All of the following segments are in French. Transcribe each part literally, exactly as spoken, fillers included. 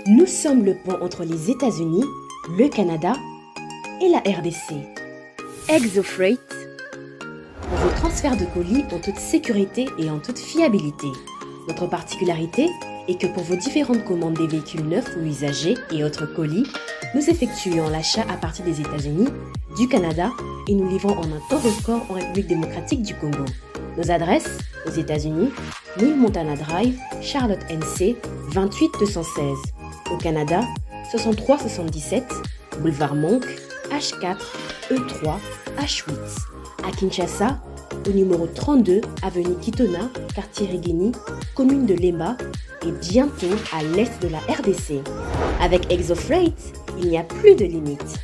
Nous sommes le pont entre les États-Unis, le Canada et la R D C. ExoFreight, pour vos transferts de colis en toute sécurité et en toute fiabilité. Notre particularité est que pour vos différentes commandes des véhicules neufs ou usagés et autres colis, nous effectuons l'achat à partir des États-Unis, du Canada et nous livrons en un temps record en République démocratique du Congo. Nos adresses, aux États-Unis, mille Montana Drive, Charlotte N C, vingt-huit deux cent seize. Au Canada, soixante-trois soixante-dix-sept, Boulevard Monk, H quatre, E trois, H huit. À Kinshasa, au numéro trente-deux, avenue Kitona, quartier Rigini, commune de Lemba, et bientôt à l'est de la R D C. Avec ExoFreight, il n'y a plus de limites.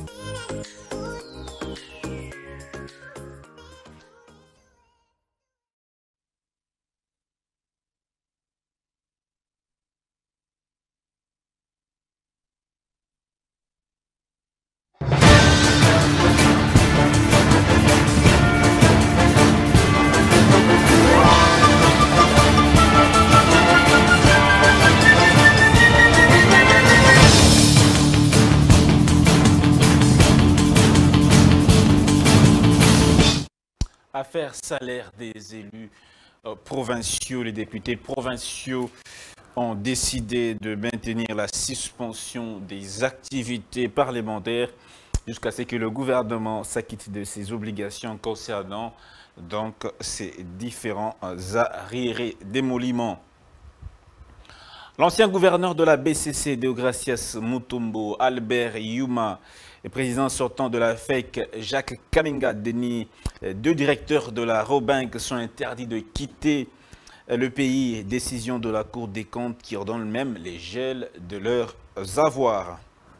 Affaire salaire des élus euh, provinciaux, les députés provinciaux ont décidé de maintenir la suspension des activités parlementaires jusqu'à ce que le gouvernement s'acquitte de ses obligations concernant donc ces différents arriérés d'émoluments. L'ancien gouverneur de la B C C, Deogracias Mutombo, Albert Yuma, le président sortant de la F E C, Jacques Kalinga Denis, deux directeurs de la Robank sont interdits de quitter le pays. Décision de la Cour des comptes qui ordonne même les gels de leurs avoirs.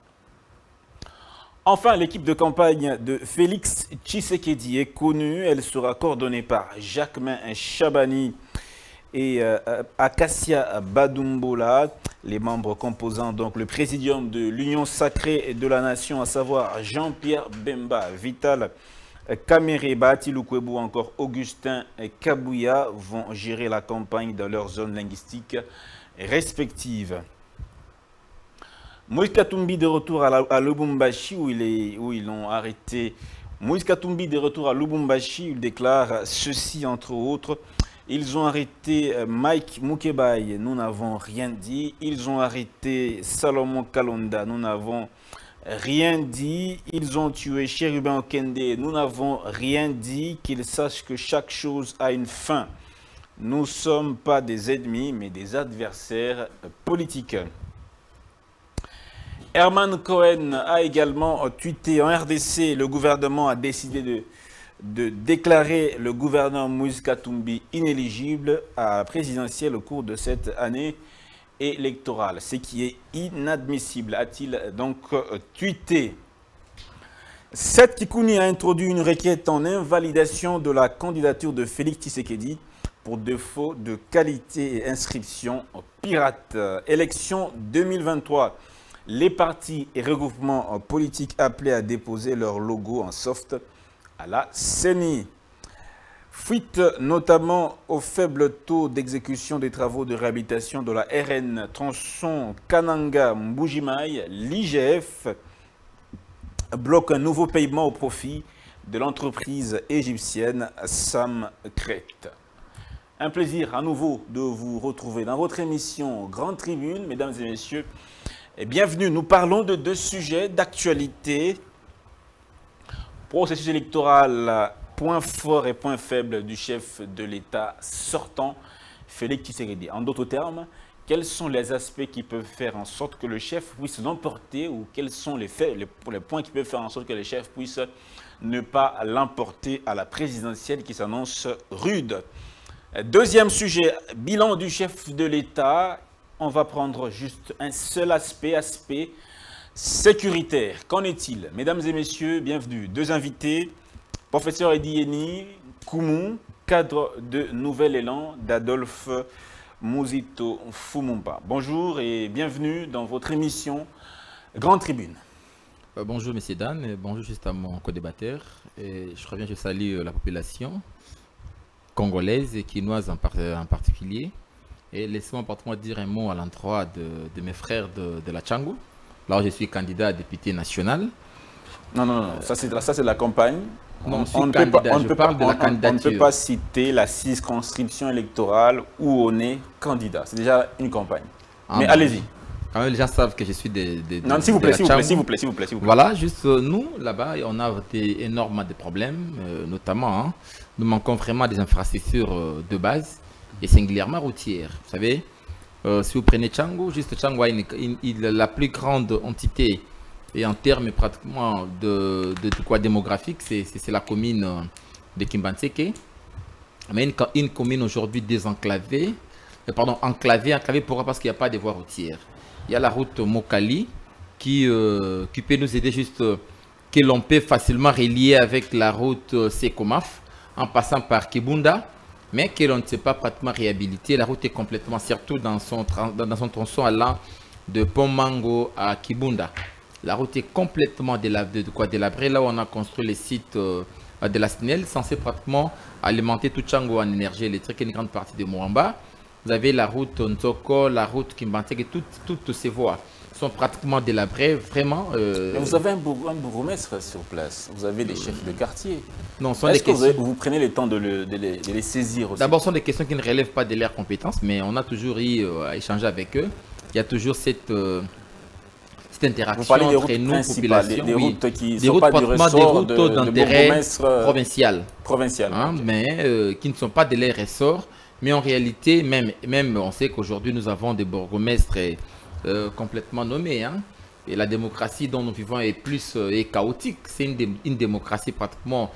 Enfin, l'équipe de campagne de Félix Tshisekedi est connue. Elle sera coordonnée par Jacquemain Chabani et euh, Acacia Badumbola, les membres composant donc le présidium de l'Union sacrée de la nation, à savoir Jean-Pierre Bemba, Vital Kamere, Batilou Kwebu ou encore Augustin Kabouya vont gérer la campagne dans leurs zones linguistiques respectives. Moïse Katumbi de retour à, la, à Lubumbashi où, il est, où ils l'ont arrêté. Moïse Katumbi de retour à Lubumbashi, il déclare ceci entre autres. Ils ont arrêté Mike Mukebaye, nous n'avons rien dit. Ils ont arrêté Salomon Kalonda, nous n'avons rien dit. Ils ont tué Chérubin Okende, nous n'avons rien dit. Qu'ils sachent que chaque chose a une fin. Nous ne sommes pas des ennemis, mais des adversaires politiques. Herman Cohen a également tweeté en R D C, le gouvernement a décidé de... de déclarer le gouverneur Moïse Katumbi inéligible à la présidentielle au cours de cette année électorale, ce qui est inadmissible, a-t-il donc tweeté. Seth Kikouni a introduit une requête en invalidation de la candidature de Félix Tshisekedi pour défaut de qualité et inscription pirate. Élection deux mille vingt-trois. Les partis et regroupements politiques appelés à déposer leur logo en soft à la C E N I. Fuite notamment au faible taux d'exécution des travaux de réhabilitation de la R N tronçon Kananga-Mbujimaï, l'I G F bloque un nouveau paiement au profit de l'entreprise égyptienne Samcret. Un plaisir à nouveau de vous retrouver dans votre émission Grande Tribune, mesdames et messieurs, et bienvenue. Nous parlons de deux sujets d'actualité. Processus électoral, point fort et point faible du chef de l'État sortant, Félix Tshisekedi. En d'autres termes, quels sont les aspects qui peuvent faire en sorte que le chef puisse l'emporter ou quels sont les, faits, les, les points qui peuvent faire en sorte que le chef puisse ne pas l'emporter à la présidentielle qui s'annonce rude. Deuxième sujet, bilan du chef de l'État. On va prendre juste un seul aspect, aspect sécuritaire. Qu'en est-il? Mesdames et messieurs, bienvenue. Deux invités, professeur Edieni Koumou, cadre de Nouvel Élan d'Adolphe Mouzito Fumumba. Bonjour et bienvenue dans votre émission Grande Tribune. Euh, bonjour messieurs, dames, et bonjour juste à mon co-débatteur. Je reviens, je salue la population congolaise et quinoise en, par en particulier. Et laissez-moi pratiquement dire un mot à l'endroit de, de mes frères de, de la Tchangou. Là où je suis candidat à député national. Non, non, non, ça c'est de la campagne. Non, on, je on, ne candidat, peut pas, on, je peut parle pas, de la on, candidature. on ne peut pas citer la circonscription électorale où on est candidat. C'est déjà une campagne. Ah, mais bon. allez-y. Quand même, les gens savent que je suis des... des non, s'il vous plaît, s'il vous plaît, s'il vous plaît, s'il vous plaît, s'il vous plaît. Voilà, juste euh, nous, là-bas, on a des, énormément de problèmes, euh, notamment, hein, nous manquons vraiment des infrastructures euh, de base, et singulièrement routières. Vous savez, euh, si vous prenez Tchangou, juste Tchangou a une, une, une, la plus grande entité, et en termes pratiquement de, de, de quoi démographique, c'est la commune de Kimbantseke, mais une, une commune aujourd'hui désenclavée, euh, pardon, enclavée, enclavée pourquoi? Parce qu'il n'y a pas de voies routières. Il y a la route Mokali qui, euh, qui peut nous aider juste, euh, que l'on peut facilement relier avec la route euh, Sekomaf en passant par Kibunda, mais que l'on ne sait pas pratiquement réhabiliter. La route est complètement, surtout dans son, dans son tronçon allant de Pomango à Kibunda. La route est complètement délabrée, de quoi délabrée. Là où on a construit les sites euh, de la S N E L, censé pratiquement alimenter tout Tchangou en énergie électrique et une grande partie de Moamba. Vous avez la route Ntoko, la route Kimbantseke, toutes, toutes ces voies sont pratiquement délabrées, vraiment. Euh... Mais vous avez un, bourg, un bourgmestre sur place, vous avez des chefs de quartier. Non, est-ce que questions... vous, avez, vous prenez le temps de, le, de, les, de les saisir aussi? D'abord, ce sont des questions qui ne relèvent pas de leurs compétences, mais on a toujours eu euh, à échanger avec eux. Il y a toujours cette, euh, cette interaction entre nous, population. Des, des oui. routes qui des sont routes pas du ressort d'intérêt provincial, provincial hein, mais euh, qui ne sont pas de leur ressort. Mais en réalité, même, même on sait qu'aujourd'hui, nous avons des bourgmestres euh, complètement nommés. Hein, et la démocratie dont nous vivons est plus euh, est chaotique. C'est une, dé une démocratie pratiquement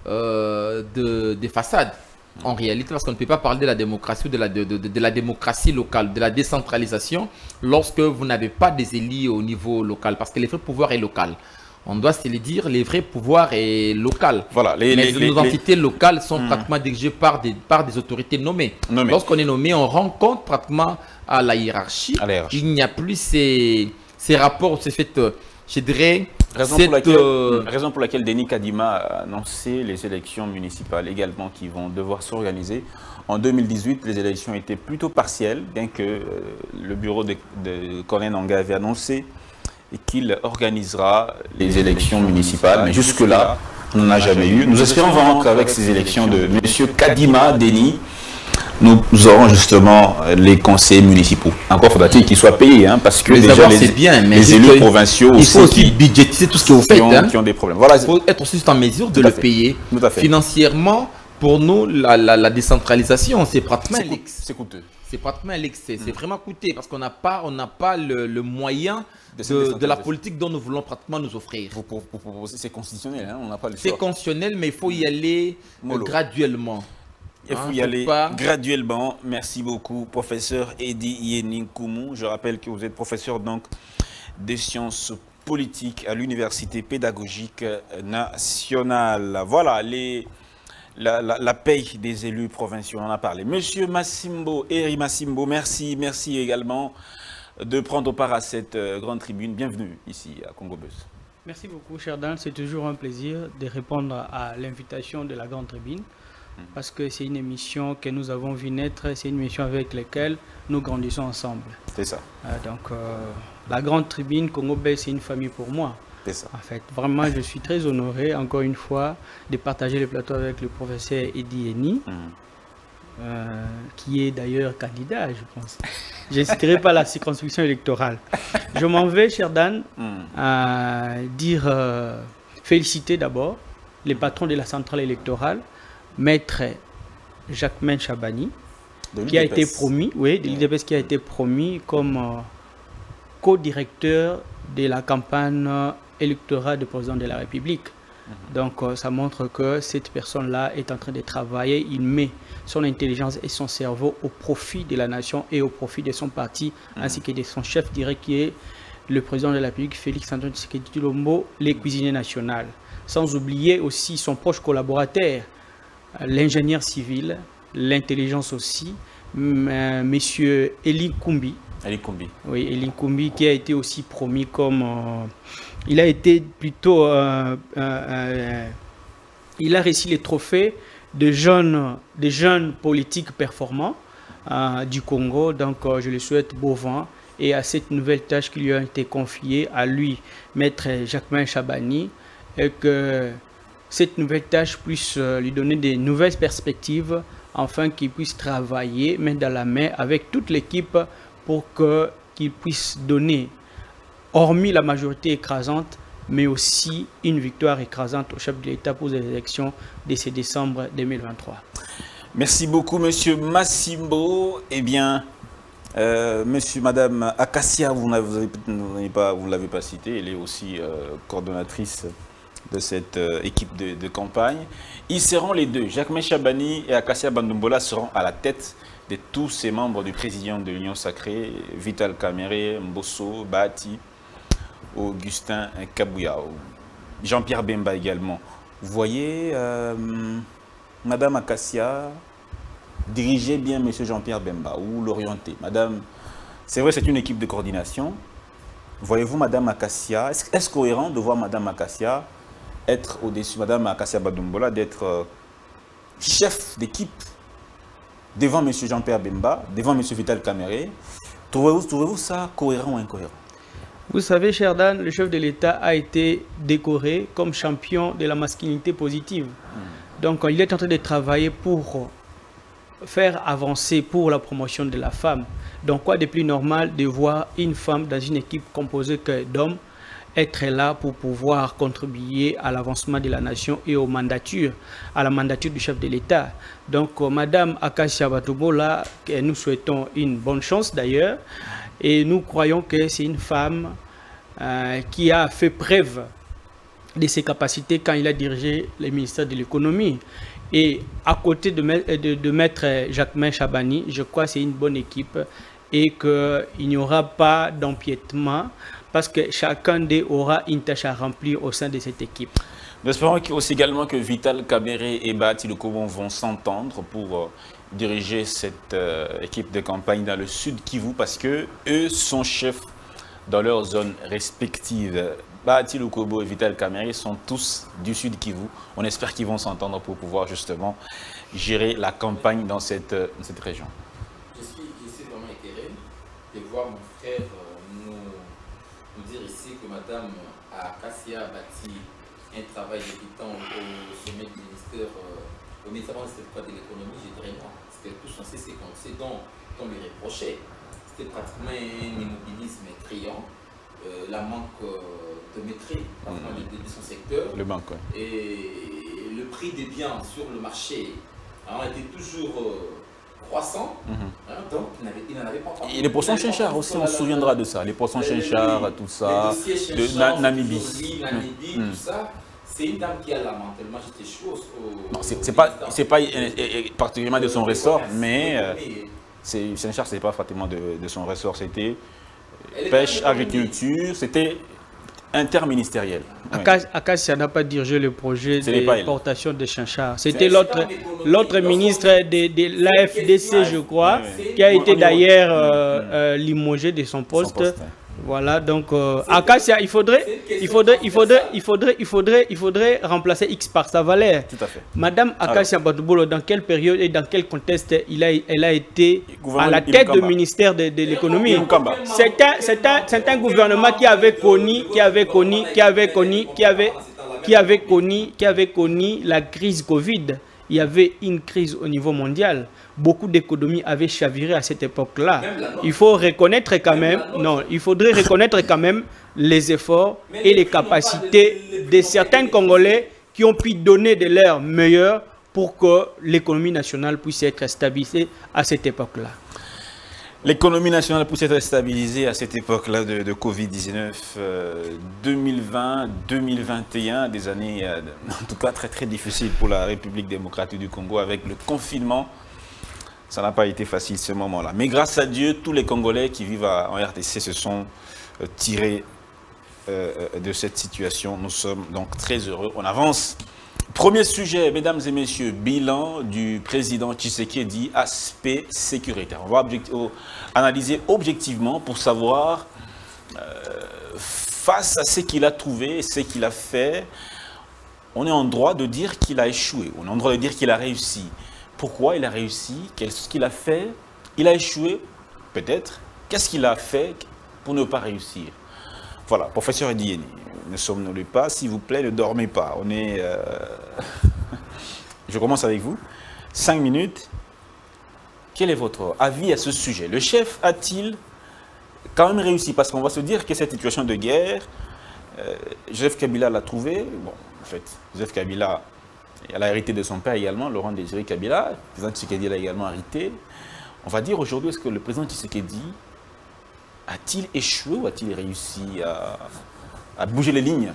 euh, de, de façade. En réalité, parce qu'on ne peut pas parler de la démocratie ou de la, de, de, de la démocratie locale, de la décentralisation, lorsque vous n'avez pas des élus au niveau local. Parce que le vrai pouvoir est local. On doit se le dire, les vrais pouvoirs est local. Voilà, les, mais les, nos les, entités locales sont mmh. pratiquement dirigées par des, par des autorités nommées. nommées. Lorsqu'on est nommé, on rencontre pratiquement à la hiérarchie. À la hiérarchie. Il n'y a plus ces, ces rapports, ces faits, je dirais... Raison, cette, pour laquelle, euh... raison pour laquelle Denis Kadima a annoncé les élections municipales également qui vont devoir s'organiser. En deux mille dix-huit, les élections étaient plutôt partielles, bien que euh, le bureau de, de Corneille Nangaa avait annoncé et qu'il organisera les élections municipales. Mais jusque-là, on n'en a jamais eu. Nous espérons vraiment qu'avec ces élections de M. Kadima, Denis, nous aurons justement les conseils municipaux. Encore faudra-t-il qu'ils soient payés, hein, parce que les déjà les, bien, mais les élus provinciaux il aussi, faut aussi budgétiser tout ce que vous faites. Qui ont, hein. qui ont des problèmes. Voilà. Il faut être aussi en mesure de le fait. payer. Tout à fait. Financièrement, pour nous, la, la, la décentralisation, c'est pratiquement c'est coûteux. C'est pratiquement l'excès. C'est mmh. vraiment coûteux parce qu'on n'a pas, on n'a pas le, le moyen de, de, de la politique dont nous voulons pratiquement nous offrir. Pour, pour, pour, pour, c'est constitutionnel, hein, on n'a pas le choix. C'est constitutionnel, mais il faut y aller euh, graduellement. Il faut hein, y aller pas... graduellement. Merci beaucoup, professeur Edi Yeninkoumou. Je rappelle que vous êtes professeur donc des sciences politiques à l'Université pédagogique nationale. Voilà, les, la, la, la paye des élus provinciaux, on en a parlé. Monsieur Massimbo, Eri Massimbo, merci, merci également de prendre part à cette euh, grande tribune. Bienvenue ici à Congo Buzz. Merci beaucoup, cher Dan. C'est toujours un plaisir de répondre à l'invitation de la grande tribune. Parce que c'est une émission que nous avons vu naître, c'est une émission avec laquelle nous grandissons ensemble. C'est ça. Euh, donc, euh, la grande tribune Congo Buzz, c'est une famille pour moi. C'est ça. En fait, vraiment, je suis très honoré, encore une fois, de partager le plateau avec le professeur Edi Yeni, mmh. euh, qui est d'ailleurs candidat, je pense. Je n'inciterai pas la circonscription électorale. Je m'en vais, cher Dan, mmh. à dire, euh, féliciter d'abord les patrons de la centrale électorale, Maître Jacquemain Chabani, qui a été promis, oui, de l'I D P S qui a été promis comme euh, co-directeur de la campagne électorale du président de la République. Mm-hmm. Donc euh, ça montre que cette personne-là est en train de travailler, il met son intelligence et son cerveau au profit de la nation et au profit de son parti, mm-hmm. ainsi que de son chef direct qui est le président de la République, Félix-Antoine Tshisekedi Tshilombo, les cuisiniers nationaux. Sans oublier aussi son proche collaborateur, l'ingénieur civil, l'intelligence aussi, euh, monsieur Eli Koumbi. Eli Koumbi. Oui, Eli Koumbi qui a été aussi promis comme... Euh, il a été plutôt... Euh, euh, euh, il a réussi les trophées de jeunes, de jeunes politiques performants. euh, du Congo. Donc euh, je lui souhaite beau vent et à cette nouvelle tâche qui lui a été confiée à lui, maître Jacquemain Chabani, et que cette nouvelle tâche puisse euh, lui donner des nouvelles perspectives afin qu'il puisse travailler main dans la main avec toute l'équipe pour que qu'il puisse donner, hormis la majorité écrasante, mais aussi une victoire écrasante au chef de l'État pour les élections de ce décembre deux mille vingt-trois. Merci beaucoup, Monsieur Massimbo. Eh bien, euh, Monsieur, Madame Acacia, vous n'avez pas, vous l'avez pas cité, elle est aussi euh, coordonnatrice de cette euh, équipe de, de campagne. Ils seront les deux, Jacquemain Chabani et Acacia Bandombola seront à la tête de tous ces membres du président de l'Union Sacrée, Vital Kamerhe, Mbosso, Bahati, Augustin Kabouya, Jean-Pierre Bemba également. Vous voyez, euh, Madame Acacia, dirigez bien Monsieur Jean-Pierre Bemba ou l'orienter. Madame, c'est vrai, c'est une équipe de coordination. Voyez-vous, Madame Acacia, est-ce est-ce cohérent de voir Madame Acacia être au-dessus, Madame Acacia Bandombola, d'être euh, chef d'équipe devant M. Jean-Pierre Bemba, devant M. Vital Kamerhe? Trouvez-vous trouvez-vous ça cohérent ou incohérent? Vous savez, cher Dan, le chef de l'État a été décoré comme champion de la masculinité positive. Mmh. Donc, il est en train de travailler pour faire avancer pour la promotion de la femme. Donc, quoi de plus normal de voir une femme dans une équipe composée que d'hommes être là pour pouvoir contribuer à l'avancement de la nation et aux mandatures, à la mandature du chef de l'État. Donc, euh, Madame Acacia Bandombola, nous souhaitons une bonne chance d'ailleurs, et nous croyons que c'est une femme euh, qui a fait preuve de ses capacités quand il a dirigé le ministère de l'économie. Et à côté de, de, de maître Jacquemain Chabani, je crois que c'est une bonne équipe et qu'il n'y aura pas d'empiètement, parce que chacun d'eux aura une tâche à remplir au sein de cette équipe. Nous espérons aussi également que Vital Kamerhe et Bahati Lukobo vont s'entendre pour euh, diriger cette euh, équipe de campagne dans le sud Kivu, parce que eux sont chefs dans leurs zones respectives. Bahati Lukobo et Vital Kamerhe sont tous du sud Kivu. On espère qu'ils vont s'entendre pour pouvoir justement gérer la campagne dans cette, euh, dans cette région. Je suis, je suis vraiment éclairé de voir mon frère nous dire ici que Madame Acacia bâtit un travail débutant au sommet du ministère, euh, au ministère de l'économie, je dirais non. C'était tout censé, c'est ce dont on lui reprochait. C'était pratiquement un immobilisme criant, euh, la manque euh, de maîtrise mmh. de, de son secteur. Le manque, ouais. Et le prix des biens sur le marché a été toujours euh, croissant, mmh. hein, donc il n'en avait pas. Et les poissons Chinchard aussi, on se souviendra de ça. Les poissons Chinchard, tout ça, de Na Namibie. Namibie, mmh. tout ça. C'est une dame qui a lamentablement jeté chose au... Non, c'est pas, pas particulièrement de son ressort, mais euh, Chinchard, ce n'est pas pratiquement de, de son ressort. C'était pêche, agriculture, c'était interministériel. Acacia n'a pas dirigé le projet d'exportation de Chinchard. C'était l'autre ministre de, de l'A F D C, je crois, qui a été d'ailleurs euh, euh, limogé de son poste. Son poste hein. Voilà, donc euh, Acacia, il faudrait, il faudrait, il faudrait, il faudrait, il faudrait, il faudrait remplacer X par sa valeur. Tout à fait. Madame Acacia Bandombola, dans quelle période et dans quel contexte il a, elle a été à la tête du ministère de, de l'économie? C'est un, c'est un, c'est un gouvernement qui avait connu, qui avait connu, qui avait connu, qui avait, qui avait connu, qui avait connu la crise Covid. Il y avait une crise au niveau mondial. Beaucoup d'économies avaient chaviré à cette époque-là. Il faut reconnaître quand même, non, il faudrait reconnaître quand même les efforts et les capacités de certains Congolais qui ont pu donner de leur meilleur pour que l'économie nationale puisse être stabilisée à cette époque-là. L'économie nationale puisse être stabilisée à cette époque-là de, de Covid dix-neuf, euh, deux mille vingt, deux mille vingt et un, des années euh, en tout cas très très difficiles pour la République démocratique du Congo avec le confinement. Ça n'a pas été facile ce moment-là. Mais grâce à Dieu, tous les Congolais qui vivent à, en R D C se sont euh, tirés euh, de cette situation. Nous sommes donc très heureux. On avance. Premier sujet, mesdames et messieurs, bilan du président Tshisekedi, aspect sécuritaire. On va objecti analyser objectivement pour savoir, euh, face à ce qu'il a trouvé et ce qu'il a fait, on est en droit de dire qu'il a échoué, on est en droit de dire qu'il a réussi. Pourquoi il a réussi? Qu'est-ce qu'il a fait? Il a échoué, peut-être. Qu'est-ce qu'il a fait pour ne pas réussir? Voilà, professeur Edieni, ne somnolez pas, s'il vous plaît, ne dormez pas. On est... Euh... Je commence avec vous. Cinq minutes. Quel est votre avis à ce sujet? Le chef a-t-il quand même réussi? Parce qu'on va se dire que cette situation de guerre, euh, Joseph Kabila l'a trouvé. Bon, en fait, Joseph Kabila, elle a hérité de son père également, Laurent Désiré Kabila. Le président Tshisekedi l'a également hérité. On va dire aujourd'hui, est-ce que le président Tshisekedi a-t-il échoué ou a-t-il réussi à, à bouger les lignes?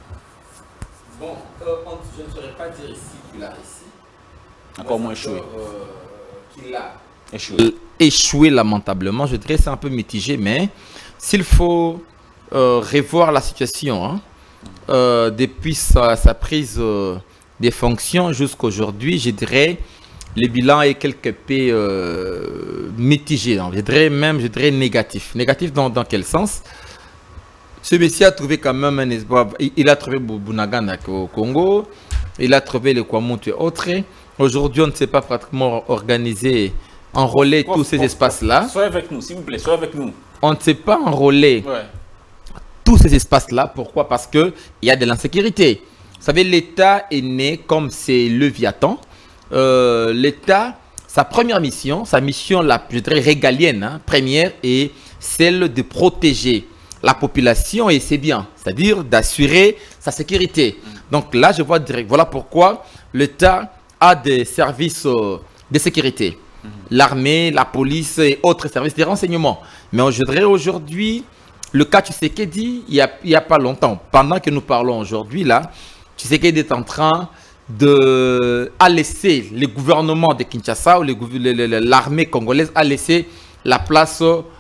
Bon, euh, je ne saurais pas dire ici qu'il a réussi. Encore moins échoué. Euh, qu'il a échoué. Euh, échoué lamentablement, je dirais c'est un peu mitigé, mais s'il faut euh, revoir la situation, hein, euh, depuis sa, sa prise euh, des fonctions jusqu'à aujourd'hui, je dirais le bilan est quelque peu euh, mitigé, hein. Je dirais même je dirais négatif. Négatif dans, dans quel sens? Ce monsieur a trouvé quand même un espoir. Il, il a trouvé Bunagana au Congo, il a trouvé le Kwamuntu et autres. Aujourd'hui, on ne sait pas pratiquement organiser, enrôler prof, tous ces espaces-là. Soyez avec nous, s'il vous plaît, soyez avec nous. On ne sait pas enrôler ouais. tous ces espaces-là. Pourquoi? Parce qu'il y a de l'insécurité. Vous savez, l'État est né comme c'est Léviathan. Euh, L'État, sa première mission, sa mission la je dirais régalienne, hein, première, est celle de protéger la population et ses biens, c'est-à-dire d'assurer sa sécurité. Donc là, je vois direct, voilà pourquoi l'État a des services euh, de sécurité, mm-hmm. l'armée, la police et autres services de renseignement. Mais je dirais aujourd'hui, le cas Tshisekedi, il n'y a, il y a pas longtemps, pendant que nous parlons aujourd'hui, là, Tshisekedi est en train de à laisser le gouvernement de Kinshasa ou l'armée congolaise a laissé la place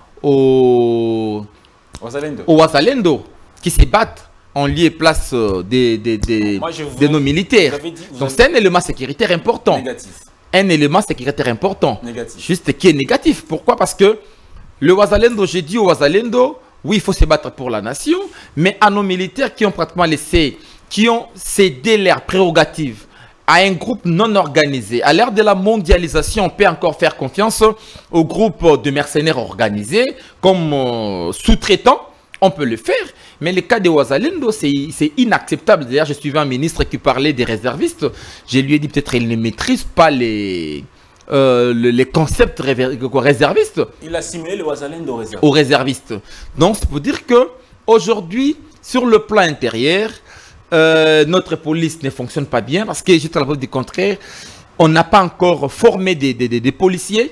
aux Wazalendo. aux Wazalendo qui se battent en lieu et place des, des, des, Moi, vous, de nos militaires. Dit, Donc c'est avez... un élément sécuritaire important. Négatif. Un élément sécuritaire important. Négatif. Juste qui est négatif. Pourquoi? Parce que le Wazalendo, j'ai dit au Wazalendo, oui, il faut se battre pour la nation, mais à nos militaires qui ont pratiquement laissé qui ont cédé leurs prérogatives à un groupe non organisé. À l'ère de la mondialisation, on peut encore faire confiance aux groupes de mercenaires organisés comme euh, sous-traitants. On peut le faire, mais le cas de Wazalendo, c'est inacceptable. D'ailleurs, je suivais un ministre qui parlait des réservistes. Je lui ai dit peut-être qu'il ne maîtrise pas les, euh, le, les concepts réservistes. Il a simulé le Wazalendo réserviste. Aux réservistes. Donc, c'est pour dire qu'aujourd'hui, sur le plan intérieur, Euh, notre police ne fonctionne pas bien parce que, juste à la preuve du contraire, on n'a pas encore formé des, des, des, des policiers.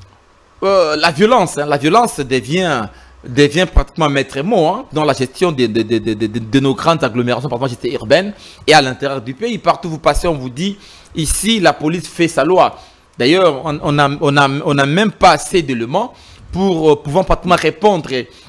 Euh, la violence, hein, la violence devient, devient pratiquement maître mot hein, dans la gestion de, de, de, de, de, de nos grandes agglomérations, par exemple, urbaines et à l'intérieur du pays. Partout où vous passez, on vous dit, ici, la police fait sa loi. D'ailleurs, on n'a on a, on a même pas assez d'éléments pour euh, pouvoir pratiquement répondre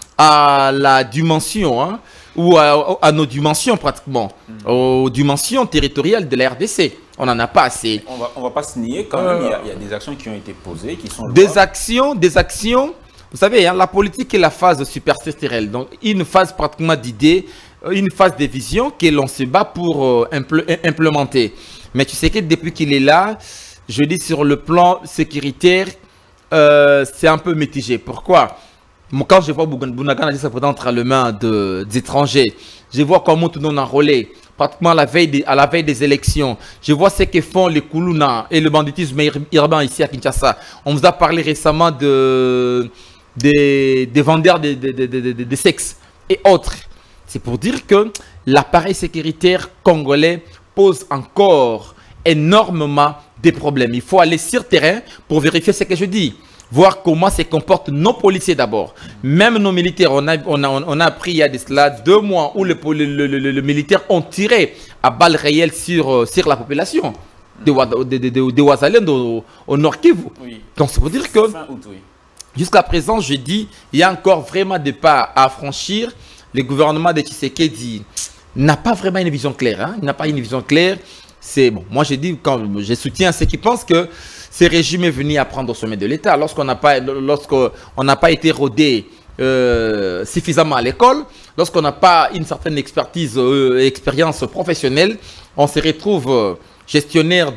à la dimension, hein, ou à, à nos dimensions pratiquement, mmh. aux dimensions territoriales de la R D C. On n'en a pas assez. On va, on va pas se nier quand même, euh, il, y a, il y a des actions qui ont été posées, qui sont... Des actions, des actions, vous savez, hein, la politique est la phase superstitionnelle, donc une phase pratiquement d'idées, une phase de vision que l'on se bat pour euh, impl implémenter. Mais tu sais que depuis qu'il est là, je dis sur le plan sécuritaire, euh, c'est un peu mitigé. Pourquoi? Quand je vois Bunagana se présenter entre les mains d'étrangers, je vois comment tout le monde enrôlé, pratiquement à la, veille des, à la veille des élections. Je vois ce que font les Koulouna et le banditisme urbain ici à Kinshasa. On vous a parlé récemment de, de, de vendeurs de, de, de, de, de, de sexe et autres. C'est pour dire que l'appareil sécuritaire congolais pose encore énormément de problèmes. Il faut aller sur le terrain pour vérifier ce que je dis. Voir comment se comportent nos policiers d'abord. Même nos militaires, on a, on, a, on a appris il y a de cela deux mois où les le, le, le, le militaires ont tiré à balles réelles sur, sur la population de, de, de, de, de Wazalendo au, au Nord Kivu. Oui. Donc c'est pour dire que oui. jusqu'à présent, je dis, il y a encore vraiment des pas à franchir. Le gouvernement de Tshisekedi n'a pas vraiment une vision claire. Hein? Il n'a pas une vision claire. C'est bon. Moi, je dis, quand je soutiens ceux qui pensent que ce régime est venu à prendre au sommet de l'État. Lorsqu'on n'a pas, lorsqu'on n'a pas été rodé euh, suffisamment à l'école, lorsqu'on n'a pas une certaine expertise, euh, expérience professionnelle, on se retrouve euh, gestionnaire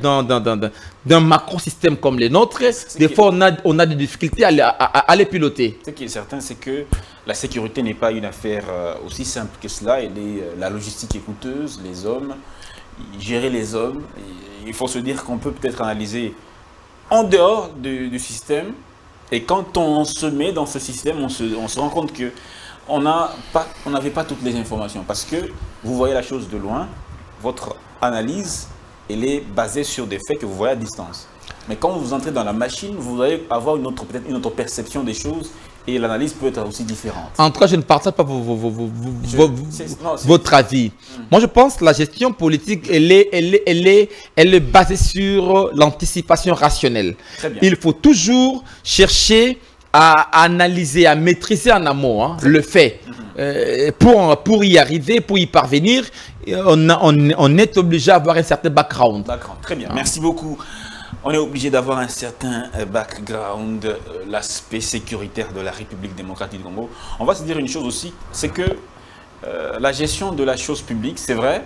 d'un macro-système comme les nôtres, des fois on a, on a des difficultés à, à, à, à les piloter. Ce qui est certain, c'est que la sécurité n'est pas une affaire aussi simple que cela. Elle est, la logistique est coûteuse, les hommes, gérer les hommes. Il faut se dire qu'on peut peut-être analyser en dehors du, du système. Et quand on se met dans ce système, on se, on se rend compte que on n'avait pas toutes les informations. Parce que vous voyez la chose de loin, votre analyse, elle est basée sur des faits que vous voyez à distance. Mais quand vous entrez dans la machine, vous allez avoir une autre, peut-être une autre perception des choses et l'analyse peut être aussi différente. En tout cas, je ne partage pas vos, vos, vos, vos, je, vos, non, votre avis. Hum. Moi, je pense que la gestion politique, elle est, elle est, elle est, elle est basée sur l'anticipation rationnelle. Très bien. Il faut toujours chercher à analyser, à maîtriser en amont hein, le fait. Hum. Euh, pour, pour y arriver, pour y parvenir, on, a, on, on est obligé d'avoir un certain background. background. Très bien, hein. Merci beaucoup. On est obligé d'avoir un certain background, euh, l'aspect sécuritaire de la République démocratique du Congo. On va se dire une chose aussi, c'est que euh, la gestion de la chose publique, c'est vrai,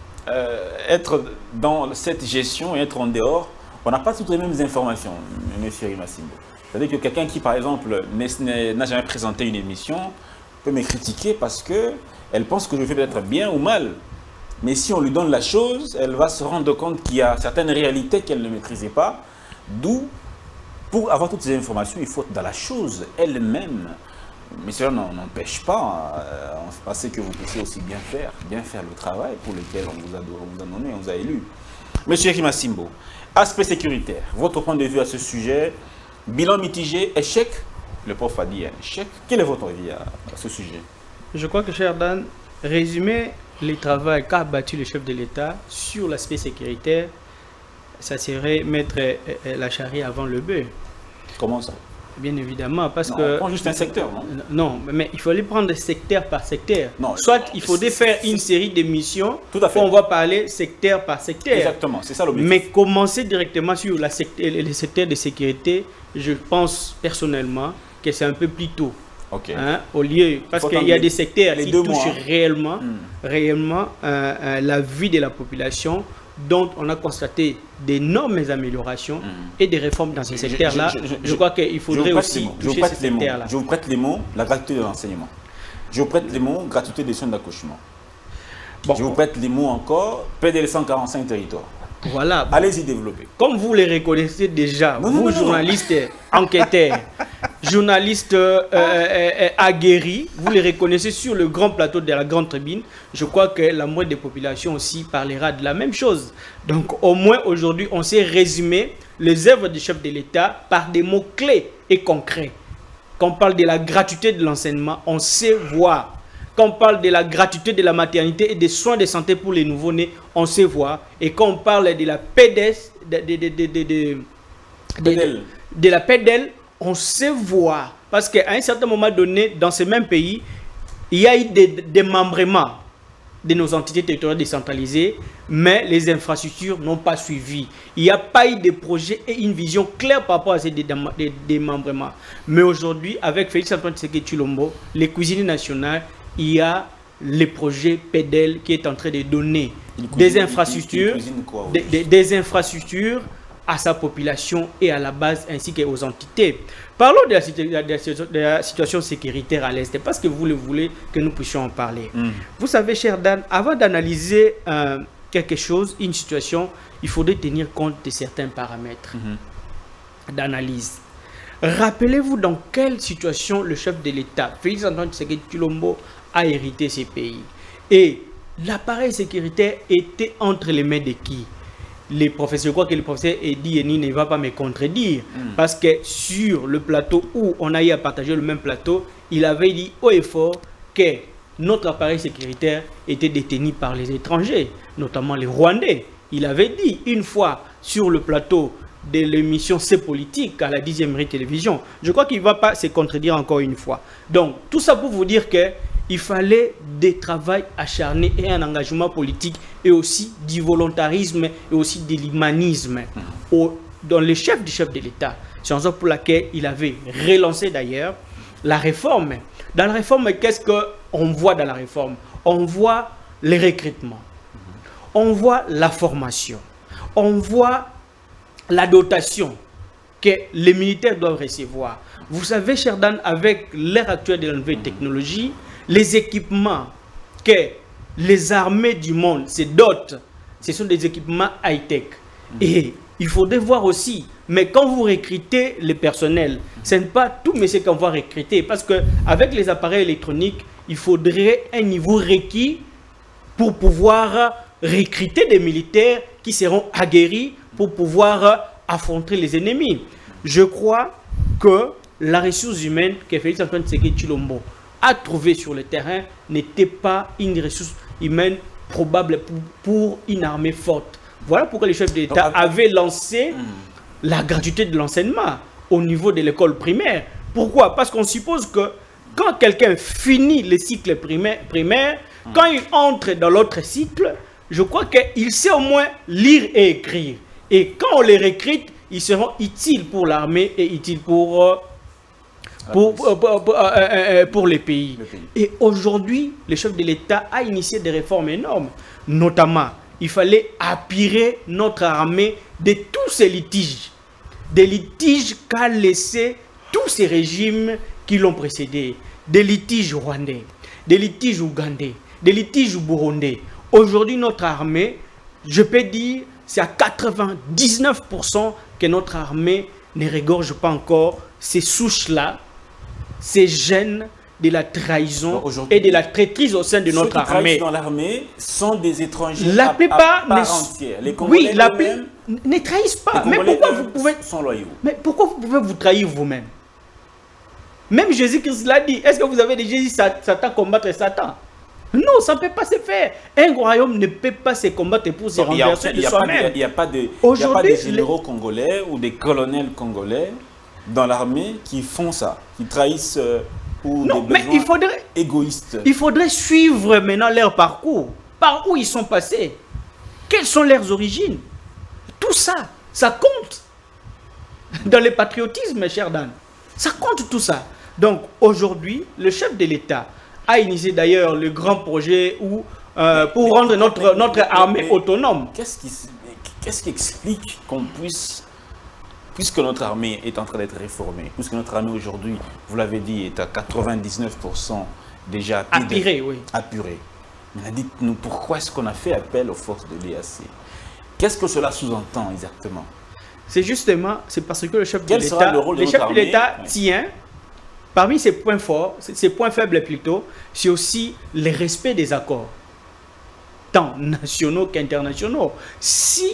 euh, être dans cette gestion et être en dehors, on n'a pas toutes les mêmes informations, M. Rimassimbo. C'est-à-dire que quelqu'un qui, par exemple, n'a jamais présenté une émission peut me critiquer parce qu'elle pense que je fais peut-être bien ou mal. Mais si on lui donne la chose, elle va se rendre compte qu'il y a certaines réalités qu'elle ne maîtrisait pas. D'où, pour avoir toutes ces informations, il faut être dans la chose elle-même. Mais cela n'empêche pas euh, on sait que vous puissiez aussi bien faire, bien faire le travail pour lequel on vous a, on vous a nommé, on vous a élu. Monsieur Rimassimbo, aspect sécuritaire, votre point de vue à ce sujet, bilan mitigé, échec. Le prof a dit un échec. Quel est votre avis à, à ce sujet? Je crois que, cher Dan, résumer les travaux qu'a battu le chef de l'État sur l'aspect sécuritaire, ça serait mettre la charrue avant le bœuf. Comment ça? Bien évidemment, parce non, que... On prend juste un secteur, non? Non, mais il fallait prendre secteur par secteur. Non, Soit il faudrait faire une série d'émissions où on va parler secteur par secteur. Exactement, c'est ça l'objectif. Mais commencer directement sur la secteur, les secteurs de sécurité, je pense personnellement que c'est un peu plus tôt. Okay. Hein, au lieu, parce qu'il y a des secteurs qui touchent mois. réellement, mm. réellement euh, euh, la vie de la population, dont on a constaté d'énormes améliorations mm. et des réformes dans ces secteurs-là. Je, je, je, je crois qu'il faudrait aussi toucher ces secteurs-là. Je vous prête les mots, la gratuité de l'enseignement. Je vous prête les mots, gratuité des soins d'accouchement. Bon. Je vous prête les mots encore, P D L cent quarante-cinq territoires. Voilà. Allez-y développer. Comme vous les reconnaissez déjà, non, vous non, non, journalistes, non. enquêteurs, journalistes euh, euh, aguerris, vous les reconnaissez sur le grand plateau de la grande tribune. Je crois que la moitié des populations aussi parlera de la même chose. Donc au moins aujourd'hui, on sait résumer les œuvres du chef de l'État par des mots clés et concrets. Quand on parle de la gratuité de l'enseignement, on sait voir. Quand on parle de la gratuité de la maternité et des soins de santé pour les nouveau-nés, on sait voir. Et quand on parle de la P D S, de, de, de, de, de, de, de, de la P D L, on sait voir. Parce qu'à un certain moment donné, dans ce même pays, il y a eu des démembrements de nos entités territoriales décentralisées, mais les infrastructures n'ont pas suivi. Il n'y a pas eu de projet et une vision claire par rapport à ces démembrements. Mais aujourd'hui, avec Félix Antoine Tshisekedi Tshilombo, les cuisines nationales, il y a le projet P D L qui est en train de donner cuisine, des infrastructures, il, il quoi, des, des, des infrastructures à sa population et à la base ainsi qu'aux entités. Parlons de la, de la situation sécuritaire à l'Est, parce que vous le voulez que nous puissions en parler. Mm. Vous savez, cher Dan, avant d'analyser euh, quelque chose, une situation, il faudrait tenir compte de certains paramètres mm-hmm. d'analyse. Rappelez-vous dans quelle situation le chef de l'État, Félix Antoine Tshisekedi Tshilombo, a hérité ces pays. Et l'appareil sécuritaire était entre les mains de qui? Les professeurs, je crois que le professeur Edi Eni ne va pas me contredire. Mm. Parce que sur le plateau où on a eu à partager le même plateau, il avait dit haut et fort que notre appareil sécuritaire était détenu par les étrangers, notamment les Rwandais. Il avait dit une fois sur le plateau de l'émission C'est Politique à la dixième télévision. Je crois qu'il ne va pas se contredire encore une fois. Donc, tout ça pour vous dire que il fallait des travaux acharnés et un engagement politique et aussi du volontarisme et aussi de l'humanisme mmh. dans les chefs du chef de l'État. C'est en sorte pour laquelle il avait relancé d'ailleurs la réforme. Dans la réforme, qu'est-ce qu'on voit dans la réforme? On voit les recrutements, mmh. on voit la formation, on voit la dotation que les militaires doivent recevoir. Vous savez, cher Dan, avec l'ère actuelle de la nouvelle technologie, les équipements que les armées du monde se dotent, ce sont des équipements high-tech. Et il faudrait voir aussi, mais quand vous recrutez le personnel, ce n'est pas tout monsieur qu'on va recruter, parce qu'avec les appareils électroniques, il faudrait un niveau requis pour pouvoir recruter des militaires qui seront aguerris pour pouvoir affronter les ennemis. Je crois que la ressource humaine que Félix Antoine Tshisekedi Tshilombo a trouvée sur le terrain n'était pas une ressource humaine probable pour, pour une armée forte. Voilà pourquoi le chef de l'État avait lancé mmh. la gratuité de l'enseignement au niveau de l'école primaire. Pourquoi? Parce qu'on suppose que quand quelqu'un finit le cycle primaire, primaire mmh. quand il entre dans l'autre cycle, je crois qu'il sait au moins lire et écrire. Et quand on les recrute, ils seront utiles pour l'armée et utiles pour, euh, pour, pour, pour, pour, euh, euh, pour les pays. Le pays. Et aujourd'hui, le chef de l'État a initié des réformes énormes. Notamment, il fallait aspirer notre armée de tous ces litiges. Des litiges qu'a laissé tous ces régimes qui l'ont précédé. Des litiges rwandais, des litiges ougandais, des litiges burundais. Aujourd'hui, notre armée, je peux dire, c'est à quatre-vingt-dix-neuf pour cent que notre armée ne regorge pas encore ces souches-là, ces gènes de la trahison et de la traîtrise au sein de notre armée. Ceux qui dans l'armée sont des étrangers la à, plupart à part entière. Les Congolais oui, la plupart ne trahissent pas. Mais pourquoi vous pouvez sont loyaux. Mais pourquoi vous pouvez vous trahir vous-même? Même Jésus-Christ l'a dit. Est-ce que vous avez déjà dit Satan combattre Satan? Non, ça ne peut pas se faire. Un royaume ne peut pas se combattre pour se renverser de soi-même. Il n'y a pas de, y a pas de généraux les... congolais ou des colonels congolais dans l'armée qui font ça, qui trahissent euh, pour non, des mais besoins il faudrait, égoïstes. Il faudrait suivre maintenant leur parcours. Par où ils sont passés? Quelles sont leurs origines? Tout ça, ça compte dans le patriotisme, cher Dan. Ça compte tout ça. Donc aujourd'hui, le chef de l'État a initié d'ailleurs le grand projet où, euh, mais, pour mais, rendre notre, mais, notre mais, armée mais, autonome. Qu'est-ce qui, qu'est-ce qui explique qu'on puisse, puisque notre armée est en train d'être réformée, puisque notre armée aujourd'hui, vous l'avez dit, est à quatre-vingt-dix-neuf pour cent déjà apurée, oui. apurée. Dites-nous, pourquoi est-ce qu'on a fait appel aux forces de l'E A C? Qu'est-ce que cela sous-entend exactement? C'est justement, c'est parce que le chef de l'État, le, le chef de l'État tient, parmi ses points forts, ses points faibles plutôt, c'est aussi le respect des accords, tant nationaux qu'internationaux. Si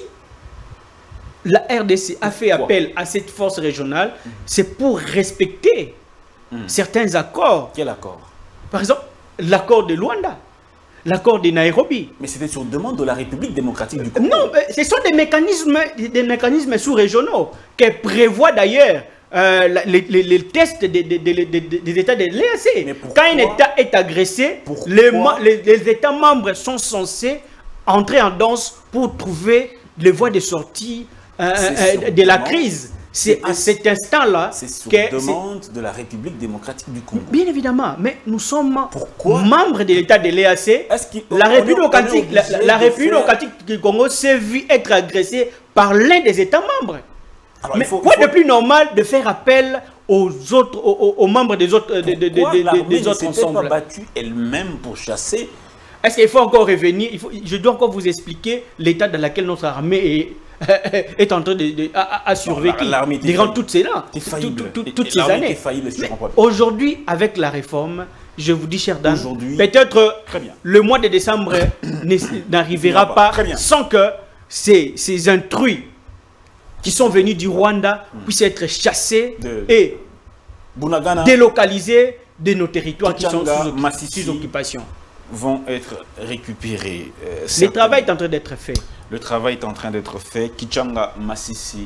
la R D C a fait Pourquoi? appel à cette force régionale, mmh. c'est pour respecter mmh. certains accords. Quel accord? Par exemple, l'accord de Luanda, l'accord de Nairobi. Mais c'était sur demande de la République démocratique du Congo. Non, ce sont des mécanismes, des mécanismes sous-régionaux qui prévoient d'ailleurs Euh, les, les, les tests des, des, des, des, des États de l'E A C. Quand un État est agressé, les, les, les États membres sont censés entrer en danse pour trouver les voies de sortie euh, euh, de la crise. C'est à cet instant-là c'est sur que demande de la République démocratique du Congo. Bien évidemment, mais nous sommes Pourquoi? membres de l'État de l'E A C. La République démocratique, la, la République démocratique du Congo s'est vue être agressée par l'un des États membres. Alors, mais faut, quoi faut... de plus normal de faire appel aux autres, aux, aux membres des autres, de, de, de, de, des autres ensembles? Pourquoi pas battue elle-même pour chasser? Est-ce qu'il faut encore revenir? Il faut, je dois encore vous expliquer l'état dans lequel notre armée est, est en train de, de à, à survécu durant toutes ces, là, tout, tout, tout, toutes ces années. Aujourd'hui, avec la réforme, je vous dis, cher Dan, peut-être le mois de décembre n'arrivera pas sans que ces, ces intrus qui sont venus du Rwanda puissent être chassés de et Bunagana, délocalisés de nos territoires qui sont sous, sous occupation. Vont être récupérés. Euh, le travail est en train d'être fait. Le travail est en train d'être fait. Kichanga, Masisi,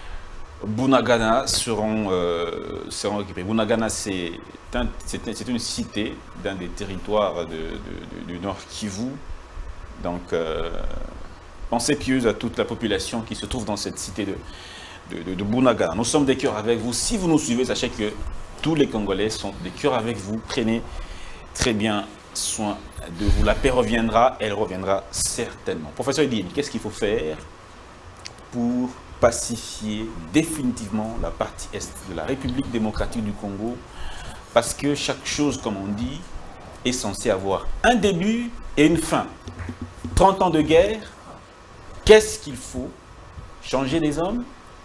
Bunagana seront, euh, seront récupérés. Bunagana, c'est un, une cité dans des territoires de, de, de, du Nord Kivu. Donc, euh, pensée pieuse à toute la population qui se trouve dans cette cité de, de, de, de Bunagana. Nous sommes des cœurs avec vous. Si vous nous suivez, sachez que tous les Congolais sont des cœurs avec vous. Prenez très bien soin de vous. La paix reviendra, elle reviendra certainement. Professeur Edine, qu'est-ce qu'il faut faire pour pacifier définitivement la partie est de la République démocratique du Congo, parce que chaque chose, comme on dit, est censée avoir un début et une fin. trente ans de guerre, qu'est-ce qu'il faut? Changer les hommes?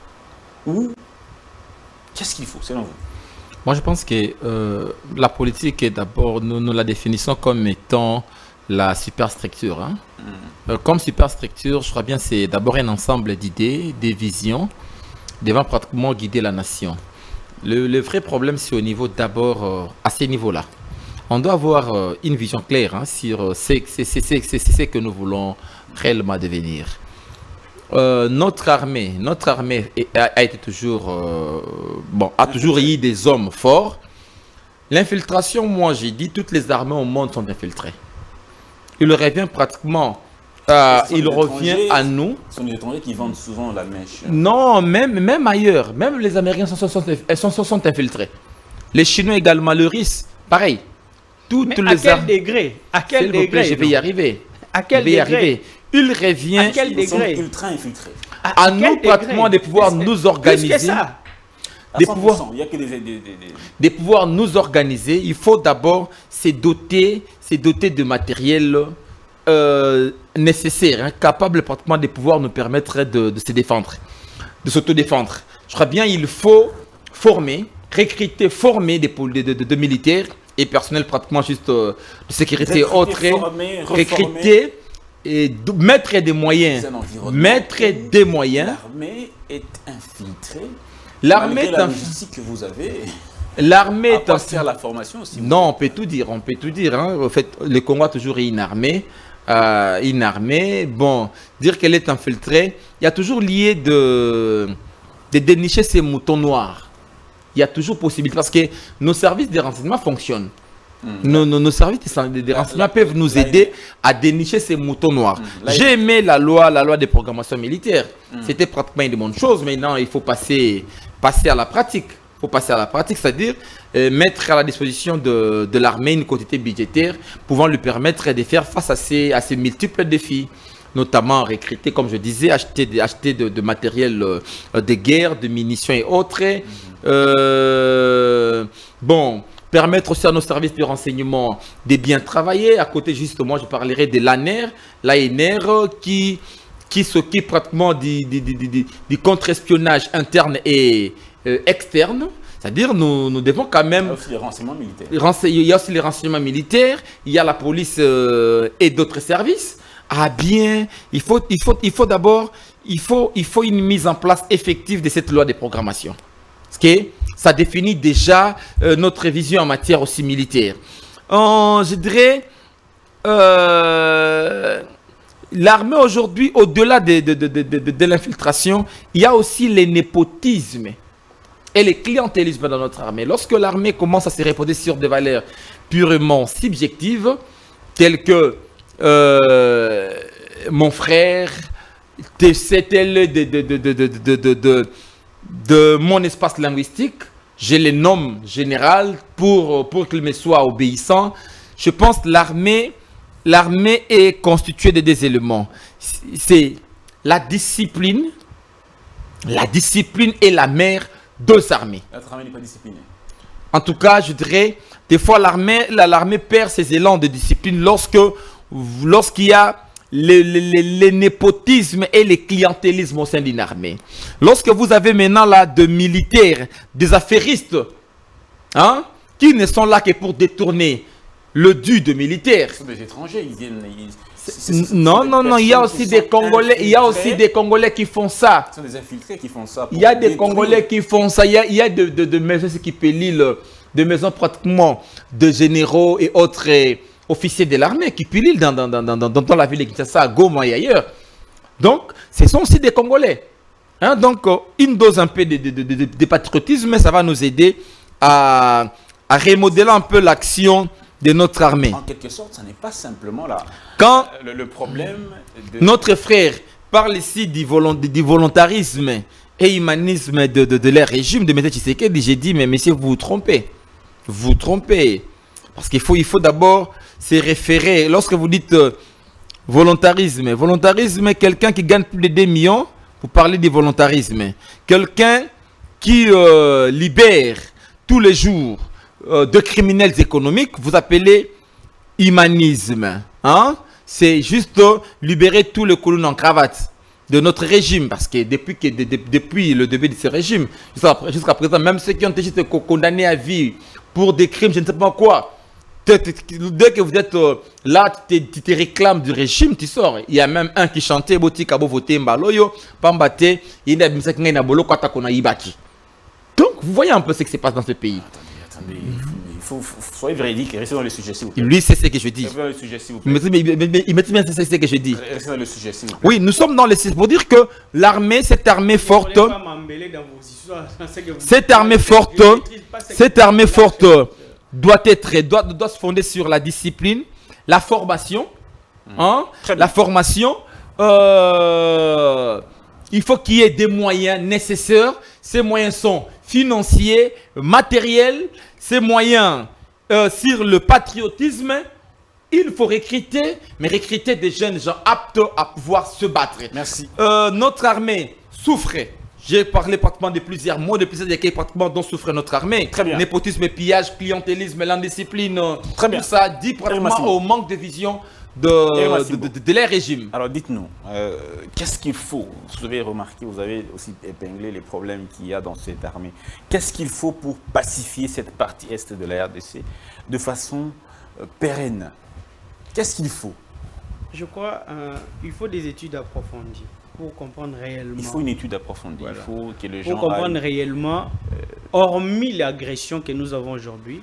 Ou qu'est-ce qu'il faut, selon vous? Moi, je pense que euh, la politique est d'abord, nous, nous la définissons comme étant la superstructure. Hein. Mm. Euh, comme superstructure, je crois bien c'est d'abord un ensemble d'idées, des visions, devant pratiquement guider la nation. Le, le vrai problème, c'est au niveau d'abord, euh, à ces niveaux-là. On doit avoir euh, une vision claire hein, sur euh, ce que nous voulons réellement devenir. Euh, notre armée, notre armée a, a été toujours, euh, bon, a toujours eu des hommes forts. L'infiltration, moi j'ai dit, toutes les armées au monde sont infiltrées. Il revient pratiquement, euh, il revient à nous. Ce sont les étrangers qui vendent souvent la mèche. Non, même, même ailleurs, même les Américains sont, sont, sont, sont, sont infiltrés. Les Chinois également, le Russe, pareil. Toutes Mais les à quel degré? À quel degré plaît, je vais y arriver. À quel je vais y degré arriver. Il revient à quel Ils degré sont ultra infiltrés. à, à nous pratiquement de pouvoir nous organiser. Plus que ça. Des pouvoirs, il y a que des, des, des, des... de pouvoir nous organiser. Il faut d'abord se doter, se doter de matériel euh, nécessaire, hein, capable pratiquement de pouvoir nous permettre de, de se défendre, de s'autodéfendre. Je crois bien il faut former, recruter, former des, de, de, de, de militaires et personnel pratiquement juste euh, de sécurité et autres, recruter et mettre des moyens, mettre des moyens. L'armée est infiltrée. L'armée est la logistique que vous avez. L'armée est à faire la formation aussi. Non, on peut tout dire, on peut tout dire. Hein. En fait, le Congo a toujours eu une armée, euh, une armée. Bon, dire qu'elle est infiltrée, il y a toujours lié de, de dénicher ces moutons noirs. Il y a toujours possibilité parce que nos services de renseignement fonctionnent. Mmh. Nos, nos, nos services de, de renseignement peuvent nous aider à dénicher ces moutons noirs. Mmh. J'ai aimé la loi, la loi de programmation militaire. Mmh. C'était pratiquement une bonne chose. Maintenant, il faut passer, passer à la pratique. Il faut passer à la pratique, c'est-à-dire euh, mettre à la disposition de, de l'armée une quantité budgétaire pouvant lui permettre de faire face à ces, à ces multiples défis. Notamment recruter, comme je disais, acheter, acheter de, de matériel euh, de guerre, de munitions et autres. Mmh. Euh, bon, permettre aussi à nos services de renseignement de bien travailler. À côté, justement, je parlerai de l'A N R, l'A N R qui, qui s'occupe pratiquement du, du, du, du, du contre-espionnage interne et euh, externe. C'est-à-dire, nous, nous devons quand même... Il y a aussi les renseignements militaires. Il y a aussi les renseignements militaires, il y a la police euh, et d'autres services. Ah bien, il faut, il faut, il faut d'abord, il faut, il faut une mise en place effective de cette loi de programmation. Parce que ça définit déjà euh, notre vision en matière aussi militaire. Euh, je dirais, euh, l'armée aujourd'hui, au-delà de, de, de, de, de, de l'infiltration, il y a aussi le népotisme et le clientélisme dans notre armée. Lorsque l'armée commence à se reposer sur des valeurs purement subjectives, telles que Euh, mon frère, c'est elle de, de, de, de, de, de, de, de mon espace linguistique, je les nomme général pour, pour qu'il me soit obéissant. Je pense que l'armée l'armée est constituée de deux éléments. C'est la discipline. La discipline est la mère deux armées. Notre armée n'est pas disciplinée. En tout cas, je dirais, des fois l'armée l'armée perd ses élans de discipline lorsque lorsqu'il y a le, le, le, le népotisme et le clientélisme au sein d'une armée. Lorsque vous avez maintenant là de militaires, des affairistes, hein, qui ne sont là que pour détourner le dû de militaires. Ce sont des étrangers, ils viennent... Ils... C est, c est, non, non, non, il y a aussi des Congolais, il y a aussi des Congolais qui font ça. Ce sont des infiltrés qui font ça. Il y a des Congolais qui font ça. Il y a, il y a de, de, de maisons qui paient l'île, de maisons pratiquement de généraux et autres officiers de l'armée qui pilulent dans, dans, dans, dans, dans la ville de Kinshasa, à Goma et ailleurs. Donc, ce sont aussi des Congolais. Hein, donc, une dose un peu de, de, de, de, de patriotisme, ça va nous aider à, à remodeler un peu l'action de notre armée. En quelque sorte, ça n'est pas simplement là. Quand le, le problème de... notre frère parle ici du, volont, du volontarisme et humanisme de, de, de leur régime de M. Tshisekedi, j'ai dit, mais monsieur, vous vous trompez. Vous vous trompez. Parce qu'il faut, il faut d'abord se référer. Lorsque vous dites euh, volontarisme, volontarisme, quelqu'un qui gagne plus de deux millions vous parlez du volontarisme. Quelqu'un qui euh, libère tous les jours euh, de criminels économiques, vous appelez humanisme. Hein? C'est juste euh, libérer tous les colons en cravate de notre régime, parce que depuis, que, de, de, depuis le début de ce régime, jusqu'à jusqu'à présent, même ceux qui ont été condamnés à vie pour des crimes, je ne sais pas quoi, dès que vous êtes euh, là, tu te, te réclames du régime, tu sors. Il y a même un qui chantait, Boti Kabo Voté Mbaloyo, Pambate, il y a donc, vous voyez un peu ce qui se passe dans ce pays. Attendez, attendez, il faut, faut soyez véridique et restez dans le sujet, s'il vous plaît. Lui, c'est ce que je dis. Restez dans le sujet, s'il vous plaît. Il me dit bien c'est ce que je dis. Restez dans le sujet, s'il vous plaît. Oui, nous sommes dans le sujet pour dire que l'armée, cette armée forte, cette armée forte, cette armée forte doit être, doit, doit se fonder sur la discipline, la formation, hein, la formation. Euh, il faut qu'il y ait des moyens nécessaires. Ces moyens sont financiers, matériels. Ces moyens euh, sur le patriotisme. Il faut recruter, mais recruter des jeunes gens aptes à pouvoir se battre. Merci. Euh, notre armée souffre. J'ai parlé pratiquement de plusieurs mots, de plusieurs départements dont souffre notre armée. Très bien. Népotisme, pillage, clientélisme, l'indiscipline. Très bien. Tout ça dit pratiquement au manque de vision de, de, de, de, de leur régime. Alors dites-nous, euh, qu'est-ce qu'il faut? Vous avez remarqué, vous avez aussi épinglé les problèmes qu'il y a dans cette armée. Qu'est-ce qu'il faut pour pacifier cette partie est de la R D C de façon euh, pérenne? Qu'est-ce qu'il faut? Je crois qu'il euh, faut des études approfondies pour comprendre réellement. Il faut une étude approfondie. Voilà. Il faut que les gens pour comprendre aillent... réellement, euh, hormis l'agression que nous avons aujourd'hui,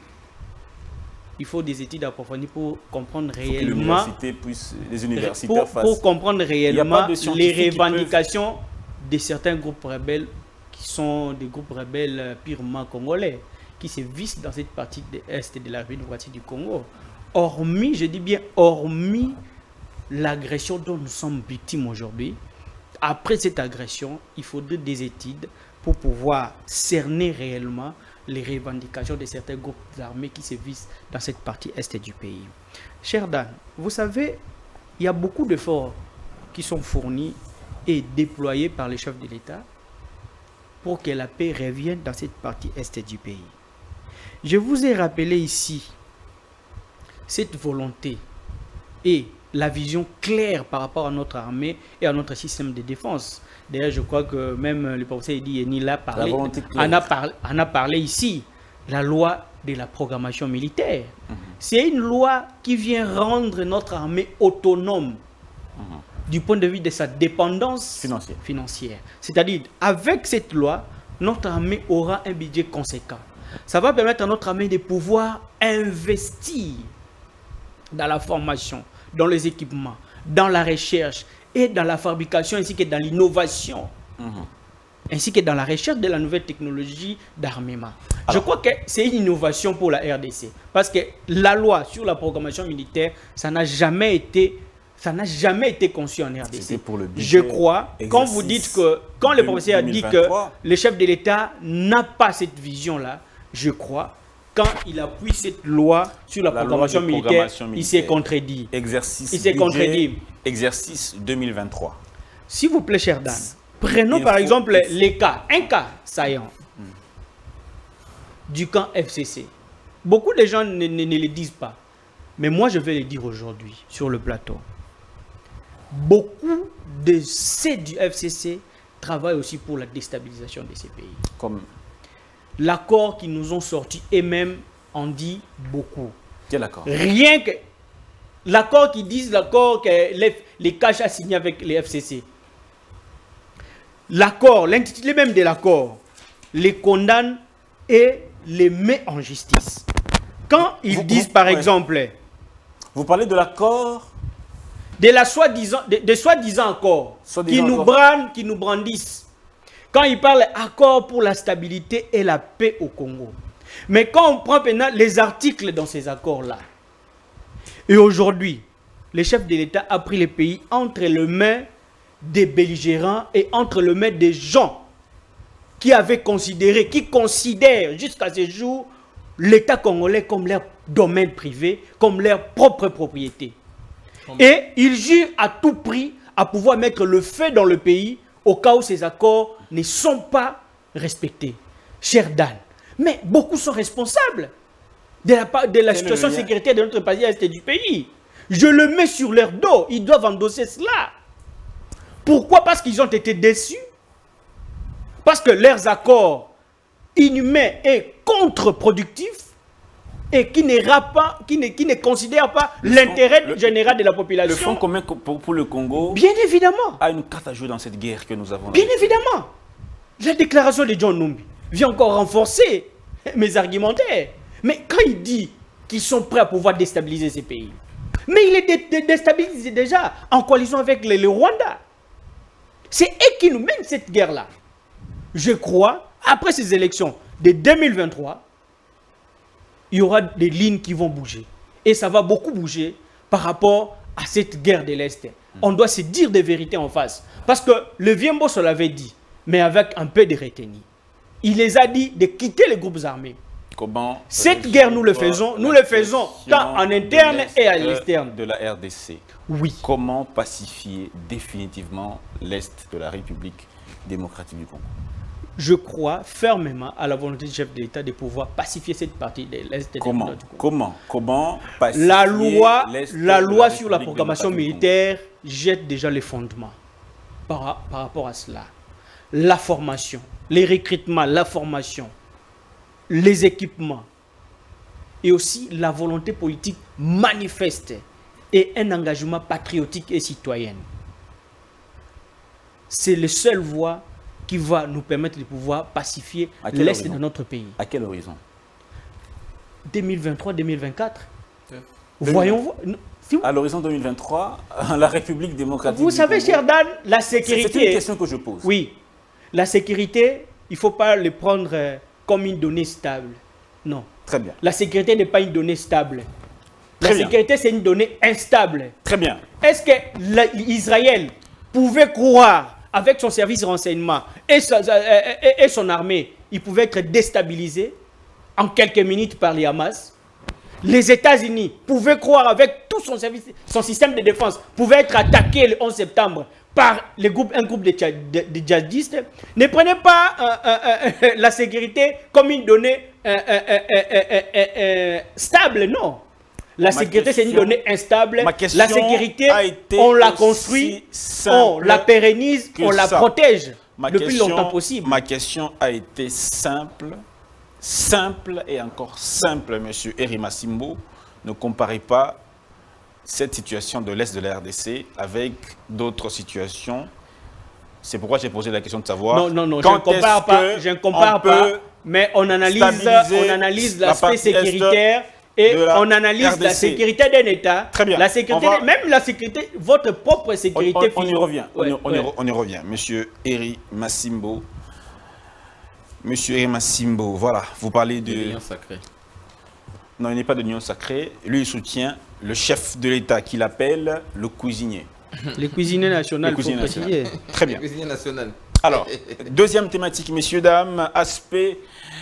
il faut des études approfondies pour comprendre réellement. Que puisse, les universitaires pour, fassent. Pour comprendre réellement les revendications peuvent... de certains groupes rebelles qui sont des groupes rebelles purement congolais, qui se vissent dans cette partie de l'Est de la République démocratique du Congo. Hormis, je dis bien hormis l'agression dont nous sommes victimes aujourd'hui, après cette agression, il faudrait des études pour pouvoir cerner réellement les revendications de certains groupes armés qui se vissent dans cette partie est du pays. Cher Dan, vous savez, il y a beaucoup d'efforts qui sont fournis et déployés par les chefs de l'État pour que la paix revienne dans cette partie est du pays. Je vous ai rappelé ici cette volonté et la vision claire par rapport à notre armée et à notre système de défense. D'ailleurs, je crois que même le professeur Edi Yeni l'a parlé, en a parlé, en a parlé ici, la loi de la programmation militaire. Mm-hmm. C'est une loi qui vient rendre notre armée autonome mm-hmm. du point de vue de sa dépendance financière. financière. C'est-à-dire, avec cette loi, notre armée aura un budget conséquent. Ça va permettre à notre armée de pouvoir investir dans la formation, dans les équipements, dans la recherche et dans la fabrication ainsi que dans l'innovation, mmh. ainsi que dans la recherche de la nouvelle technologie d'armement. Je crois que c'est une innovation pour la R D C parce que la loi sur la programmation militaire, ça n'a jamais été, ça n'a jamais été conçu en R D C. Pour le Je crois, quand vous dites que, quand le professeur a dit que le chef de l'État n'a pas cette vision-là, je crois quand il appuie cette loi sur la, la programmation, militaire, programmation militaire, il s'est contredit. Exercice, il s'est contredit. Exercice deux mille vingt-trois. S'il vous plaît, cher Dan, prenons il par faut, exemple faut... les cas, un cas saillant hmm. du camp F C C. Beaucoup de gens ne, ne, ne le disent pas, mais moi je vais le dire aujourd'hui sur le plateau. Beaucoup de ceux du F C C travaillent aussi pour la déstabilisation de ces pays. Comme l'accord qu'ils nous ont sorti et même en dit beaucoup. Quel accord? Rien que l'accord qui disent l'accord que les, les Cash a signé avec les F C C. L'accord, l'intitulé même de l'accord, les condamne et les met en justice. Quand ils vous, disent vous, par ouais. exemple... Vous parlez de l'accord? De la soi-disant, de, de soi-disant accord, soi qui nous brandent, qui nous brandissent. Quand il parle accord pour la stabilité et la paix au Congo. Mais quand on prend maintenant les articles dans ces accords-là, et aujourd'hui, le chef de l'État a pris le pays entre les mains des belligérants et entre les mains des gens qui avaient considéré, qui considèrent jusqu'à ce jour l'État congolais comme leur domaine privé, comme leur propre propriété. Et il jure à tout prix à pouvoir mettre le feu dans le pays au cas où ces accords ne sont pas respectés. Cher Dan, mais beaucoup sont responsables de la, de la situation sécuritaire de notre pays est du pays. Je le mets sur leur dos, ils doivent endosser cela. Pourquoi? Parce qu'ils ont été déçus. Parce que leurs accords inhumains et contre-productifs et qui ne, pas, qui ne, qui ne considèrent pas l'intérêt général de la population. Le Front commun pour, pour le Congo bien évidemment, a une carte à jouer dans cette guerre que nous avons. Bien évidemment. La déclaration de John Numbi vient encore renforcer mes argumentaires. Mais quand il dit qu'ils sont prêts à pouvoir déstabiliser ces pays, mais il est dé dé déstabilisé déjà en coalition avec le, le Rwanda. C'est eux qui nous mènent cette guerre-là. Je crois, après ces élections de deux mille vingt-trois, il y aura des lignes qui vont bouger. Et ça va beaucoup bouger par rapport à cette guerre de l'Est. On doit se dire des vérités en face. Parce que le Viembo se l'avait dit, mais avec un peu de retenue. Il les a dit de quitter les groupes armés. Comment cette guerre, nous le faisons, nous le faisons tant en interne et à l'externe. De la R D C. Oui. Comment pacifier définitivement l'Est de la République démocratique du Congo? Je crois fermement à la volonté du chef de l'État de pouvoir pacifier cette partie de l'Est du Congo. Comment Comment pacifier la loi, la loi la sur la programmation militaire jette déjà les fondements par, par rapport à cela. La formation, les recrutements, la formation, les équipements et aussi la volonté politique manifeste et un engagement patriotique et citoyen. C'est la seule voie qui va nous permettre de pouvoir pacifier l'Est de notre pays. À quel horizon? deux mille vingt-trois deux mille vingt-quatre. Euh, Voyons. Si vous... À l'horizon deux mille vingt-trois, la République démocratique. Vous savez, cher Dan, la sécurité. C'est une question que je pose. Oui. La sécurité, il ne faut pas le prendre comme une donnée stable. Non. Très bien. La sécurité n'est pas une donnée stable. La Très sécurité, c'est une donnée instable. Très bien. Est-ce que Israël pouvait croire, avec son service de renseignement et, sa, et, et son armée, il pouvait être déstabilisé en quelques minutes par les Hamas? Les États-Unis pouvaient croire, avec tout son service, son système de défense, pouvait être attaqué le onze septembre par les groupes, un groupe de, de, de djihadistes. Ne prenez pas euh, euh, euh, la sécurité comme une donnée euh, euh, euh, euh, euh, euh, stable, non. La Ma sécurité, c'est une donnée instable. La sécurité, été on la construit, on la pérennise, on la protège ma le plus question, longtemps possible. Ma question a été simple, simple et encore simple, monsieur Eri Massimbo. Ne comparez pas cette situation de l'Est de la R D C avec d'autres situations. C'est pourquoi j'ai posé la question de savoir. Non, non, non, je ne compare pas, je ne compare pas, mais on analyse, on analyse l'aspect sécuritaire. Et on analyse R D C. La sécurité d'un État. Très bien. La sécurité, va... Même la sécurité, votre propre sécurité. On, on, on y revient. Ouais, on, on, ouais. y, on y revient. Monsieur Eri Massimbo. Monsieur Eri Massimbo, voilà. Vous parlez de. L'union sacrée. Non, il n'est pas de l'union sacrée. Lui, il soutient le chef de l'État qu'il appelle le cuisinier. Le cuisinier national. Le cuisinier national. Très bien. Le cuisinier national. Alors, deuxième thématique, messieurs, dames. Aspect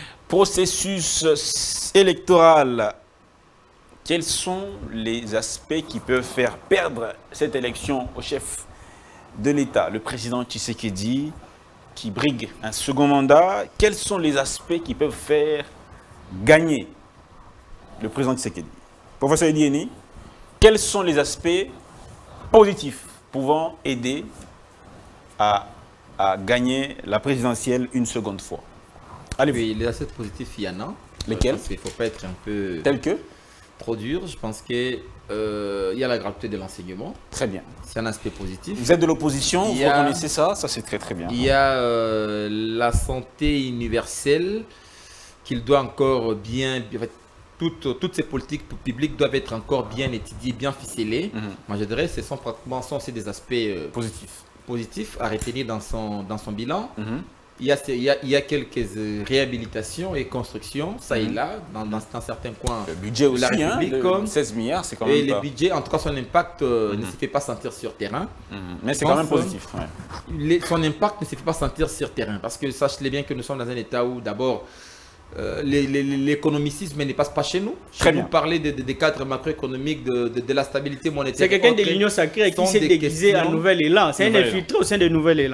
processus électoral. Quels sont les aspects qui peuvent faire perdre cette élection au chef de l'État, le président Tshisekedi, qui brigue un second mandat? Quels sont les aspects qui peuvent faire gagner le président Tshisekedi? Professeur Edieni, quels sont les aspects positifs pouvant aider à, à gagner la présidentielle une seconde fois? Allez, oui, les aspects positifs, il y en a. Lesquels? Il ne faut pas être un peu... Tel que? Trop dur. Je pense qu'il euh, y a la gratuité de l'enseignement. Très bien. C'est un aspect positif. Vous êtes de l'opposition, vous a... reconnaissez ça? Ça, c'est très très bien. Il y a euh, la santé universelle qu'il doit encore bien... En fait, toutes, toutes ces politiques publiques doivent être encore bien étudiées, bien ficelées. Mm-hmm. Moi, je dirais que ce sont pratiquement sont aussi des aspects euh, positifs. positifs à retenir dans son, dans son bilan. Mm-hmm. Il y, a, il, y a, il y a quelques réhabilitations et constructions, ça mmh. et là, dans, dans, dans certains coins. Le budget aussi, la République, hein, comme, seize milliards, c'est quand même et pas... le budget, en tout cas, son impact euh, mmh. ne se fait pas sentir sur terrain. Mmh. Mais c'est quand même positif. Ouais. Les, son impact ne se fait pas sentir sur terrain. Parce que sachez bien que nous sommes dans un état où, d'abord, euh, l'économicisme ne passe pas chez nous. Très Je bien. vous parlais des de, de cadres macroéconomiques, de, de, de la stabilité monétaire. C'est quelqu'un de l'Union sacrée qui s'est déguisé en Nouvel Élan. C'est un infiltré au sein de Nouvel Élan.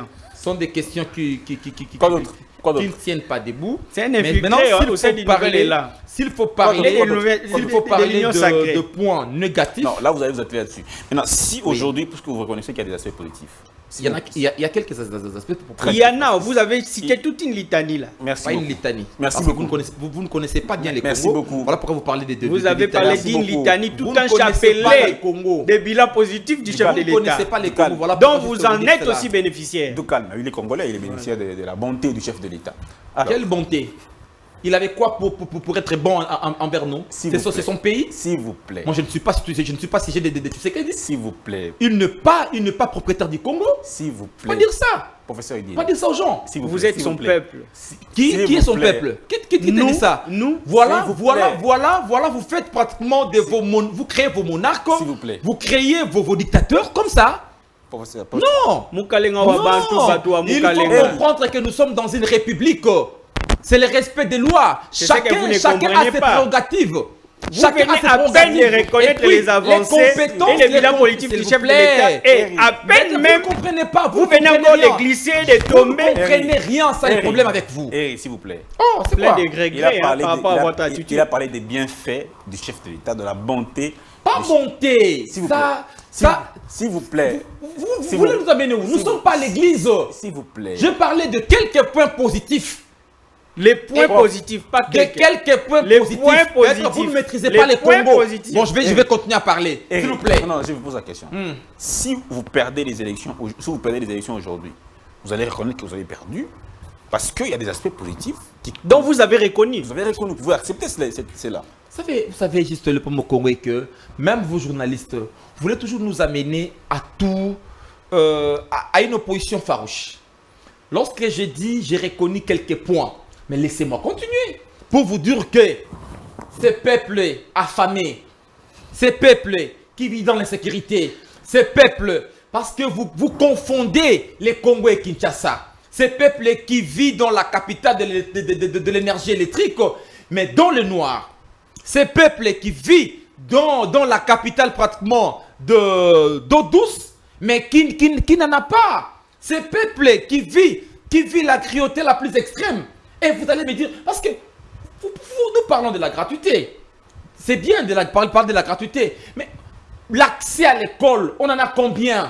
sont des questions qui, qui, qui, qui, qui, Quoi d'autre? Quoi qui d'autre? ne tiennent pas debout. C'est un Mais infiltré maintenant, hein, s'il au sein faut du parler, nouvel élan. s'il faut parler, Des s'il nouvelles- faut des- parler des unions de, sacrées. de points négatifs, Non, là, vous allez vous atteler là-dessus. Maintenant, si aujourd'hui, puisque vous reconnaissez qu'il y a des aspects positifs, si il y, en a, vous- il, y a, il y a quelques as- as- aspects pour Il y en a, vous avez cité toute une litanie là. Merci pas une beaucoup. litanie. Merci Parce que beaucoup. Vous ne, connaissez, vous, vous ne connaissez pas bien les Merci Congos. beaucoup. Voilà pourquoi vous parlez de, de Vous de- avez de parlé litanie. d'une beaucoup. litanie, Vous tout ne un connaissez pas chapelet les Congos. des bilans positifs du chef Vous de ne connaissez l'État. pas les Calme. Congos. Voilà dont pourquoi vous je en dis êtes cela. aussi bénéficiaire. De calme, oui, les Congolais, il est bénéficiaire de, de la bonté du chef de l'État. Alors, Quelle bonté. Il avait quoi pour, pour, pour être bon en- en- envers nous? S'il C'est vous son, plaît. c'est son pays. s'il vous plaît, Moi, je ne suis pas, je ne suis pas sujet de, de, de, tu sais qu'elle dit. s'il vous plaît, Il n'est pas, il n'est pas propriétaire du Congo. s'il vous Faut pas plaît, dire ça. professeur Idil, Faut pas dire ça aux gens. s'il Vous plaît, êtes s'il son vous plaît. peuple. Si- Qui, s'il qui est vous son plaît. peuple? Qui, qui, qui te Nous, dit ça? nous, Voilà, s'il vous voilà, plaît. voilà, voilà, vous faites pratiquement de vos mon- vous créez vos monarques, S'il vous plaît. vous créez vos, vos dictateurs comme ça. Professeur, Non, Mukalenga wa bantu batu wa il faut Mukalenga. comprendre que nous sommes dans une république. C'est le respect des lois. C'est ça que Chacun, vous ne chacun a comprenez ses pas. prérogatives. Vous Chacun venez a ses à peine prérogatives. de reconnaître Et puis, les avancées compétences, et les bilans com- politiques s'il du vous chef de plaît. l'État. Et à Mais peine vous même, ne comprenez pas. Vous, vous venez comprenez encore de rien. glisser, de Vous ne tomber. comprenez rien, ça le Eric. problème avec vous. Eric, s'il vous plaît. Oh, c'est Plein quoi? de regrets Il a, hein, parlé par de- rapport il à a- votre il- attitude. il a parlé des bienfaits du chef de l'État, de la bonté. Pas du- monter. S'il vous Ça, S'il ça, s'il vous plaît, vous, vous S'il voulez vous- nous amener où? Nous ne s'il sommes vous- pas à l'église. s'il vous plaît. Je parlais de quelques points positifs. Les points Et- positifs, pas De quelques. quelques points Les positifs. points Peut-être positifs. Vous ne maîtrisez Les pas les points Congos. positifs. Bon, je vais, je vais continuer à parler. Eric, S'il vous plaît. Non, je vous pose la question. Hmm. Si vous perdez les élections, au- si vous perdez les élections aujourd'hui, vous allez reconnaître que vous avez perdu parce qu'il y a des aspects positifs qui, dont vous avez reconnu. vous avez reconnu. Vous pouvez accepter cela- c'est- c'est là. Vous savez, vous savez juste le problème au Congo est que même vous journalistes, vous voulez toujours nous amener à tout, euh, à, à une opposition farouche. Lorsque j'ai dit, j'ai reconnu quelques points, mais laissez-moi continuer pour vous dire que ces peuples affamés, ces peuples qui vivent dans l'insécurité, ces peuples, parce que vous, vous confondez les Congos et Kinshasa, ces peuples qui vivent dans la capitale de l'é- de- de- de- de l'énergie électrique, mais dans le noir, ces peuples qui vivent dans, dans la capitale pratiquement de- d'eau douce, mais qui, qui, qui n'en a pas. Ces peuples qui vivent, qui vivent la cruauté la plus extrême. Et vous allez me dire, parce que vous- vous- nous parlons de la gratuité. C'est bien de la, parler parler de la gratuité, mais l'accès à l'école, on en a combien?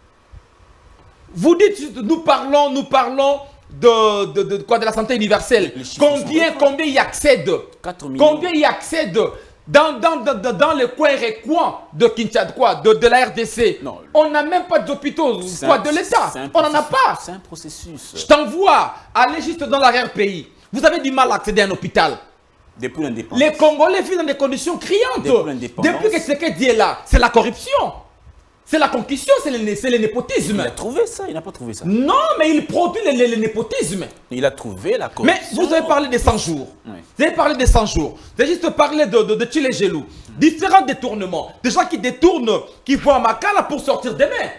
Vous dites, nous parlons, nous parlons de, de, de quoi, de la santé universelle. Les chiffres Combien, sont- combien y accèdent? quatre millions. Combien y accèdent dans, dans, dans, dans, dans les coins et coins de Kinshasa, quoi, de, de la R D C? Non. On n'a même pas d'hôpitaux, C'est quoi, un- de l'État. c'est un On n'en a processus- pas. C'est un processus. Je t'envoie, allez juste dans l'arrière-pays. Vous avez du mal à accéder à un hôpital. Depuis l'indépendance. Les Congolais vivent dans des conditions criantes. Depuis l'indépendance. Depuis que Tshisekedi est là, c'est la corruption. C'est la concussion, c'est le, c'est le népotisme. Il a trouvé ça, il n'a pas trouvé ça. Non, mais il produit le, le- le népotisme. Il a trouvé la Mais corruption. vous avez parlé des cent jours. Oui. Vous avez parlé des cent jours. Vous avez juste parlé de, de, de Tchilé Gelou. Différents détournements. Des gens qui détournent, qui vont à Makala pour sortir des mains.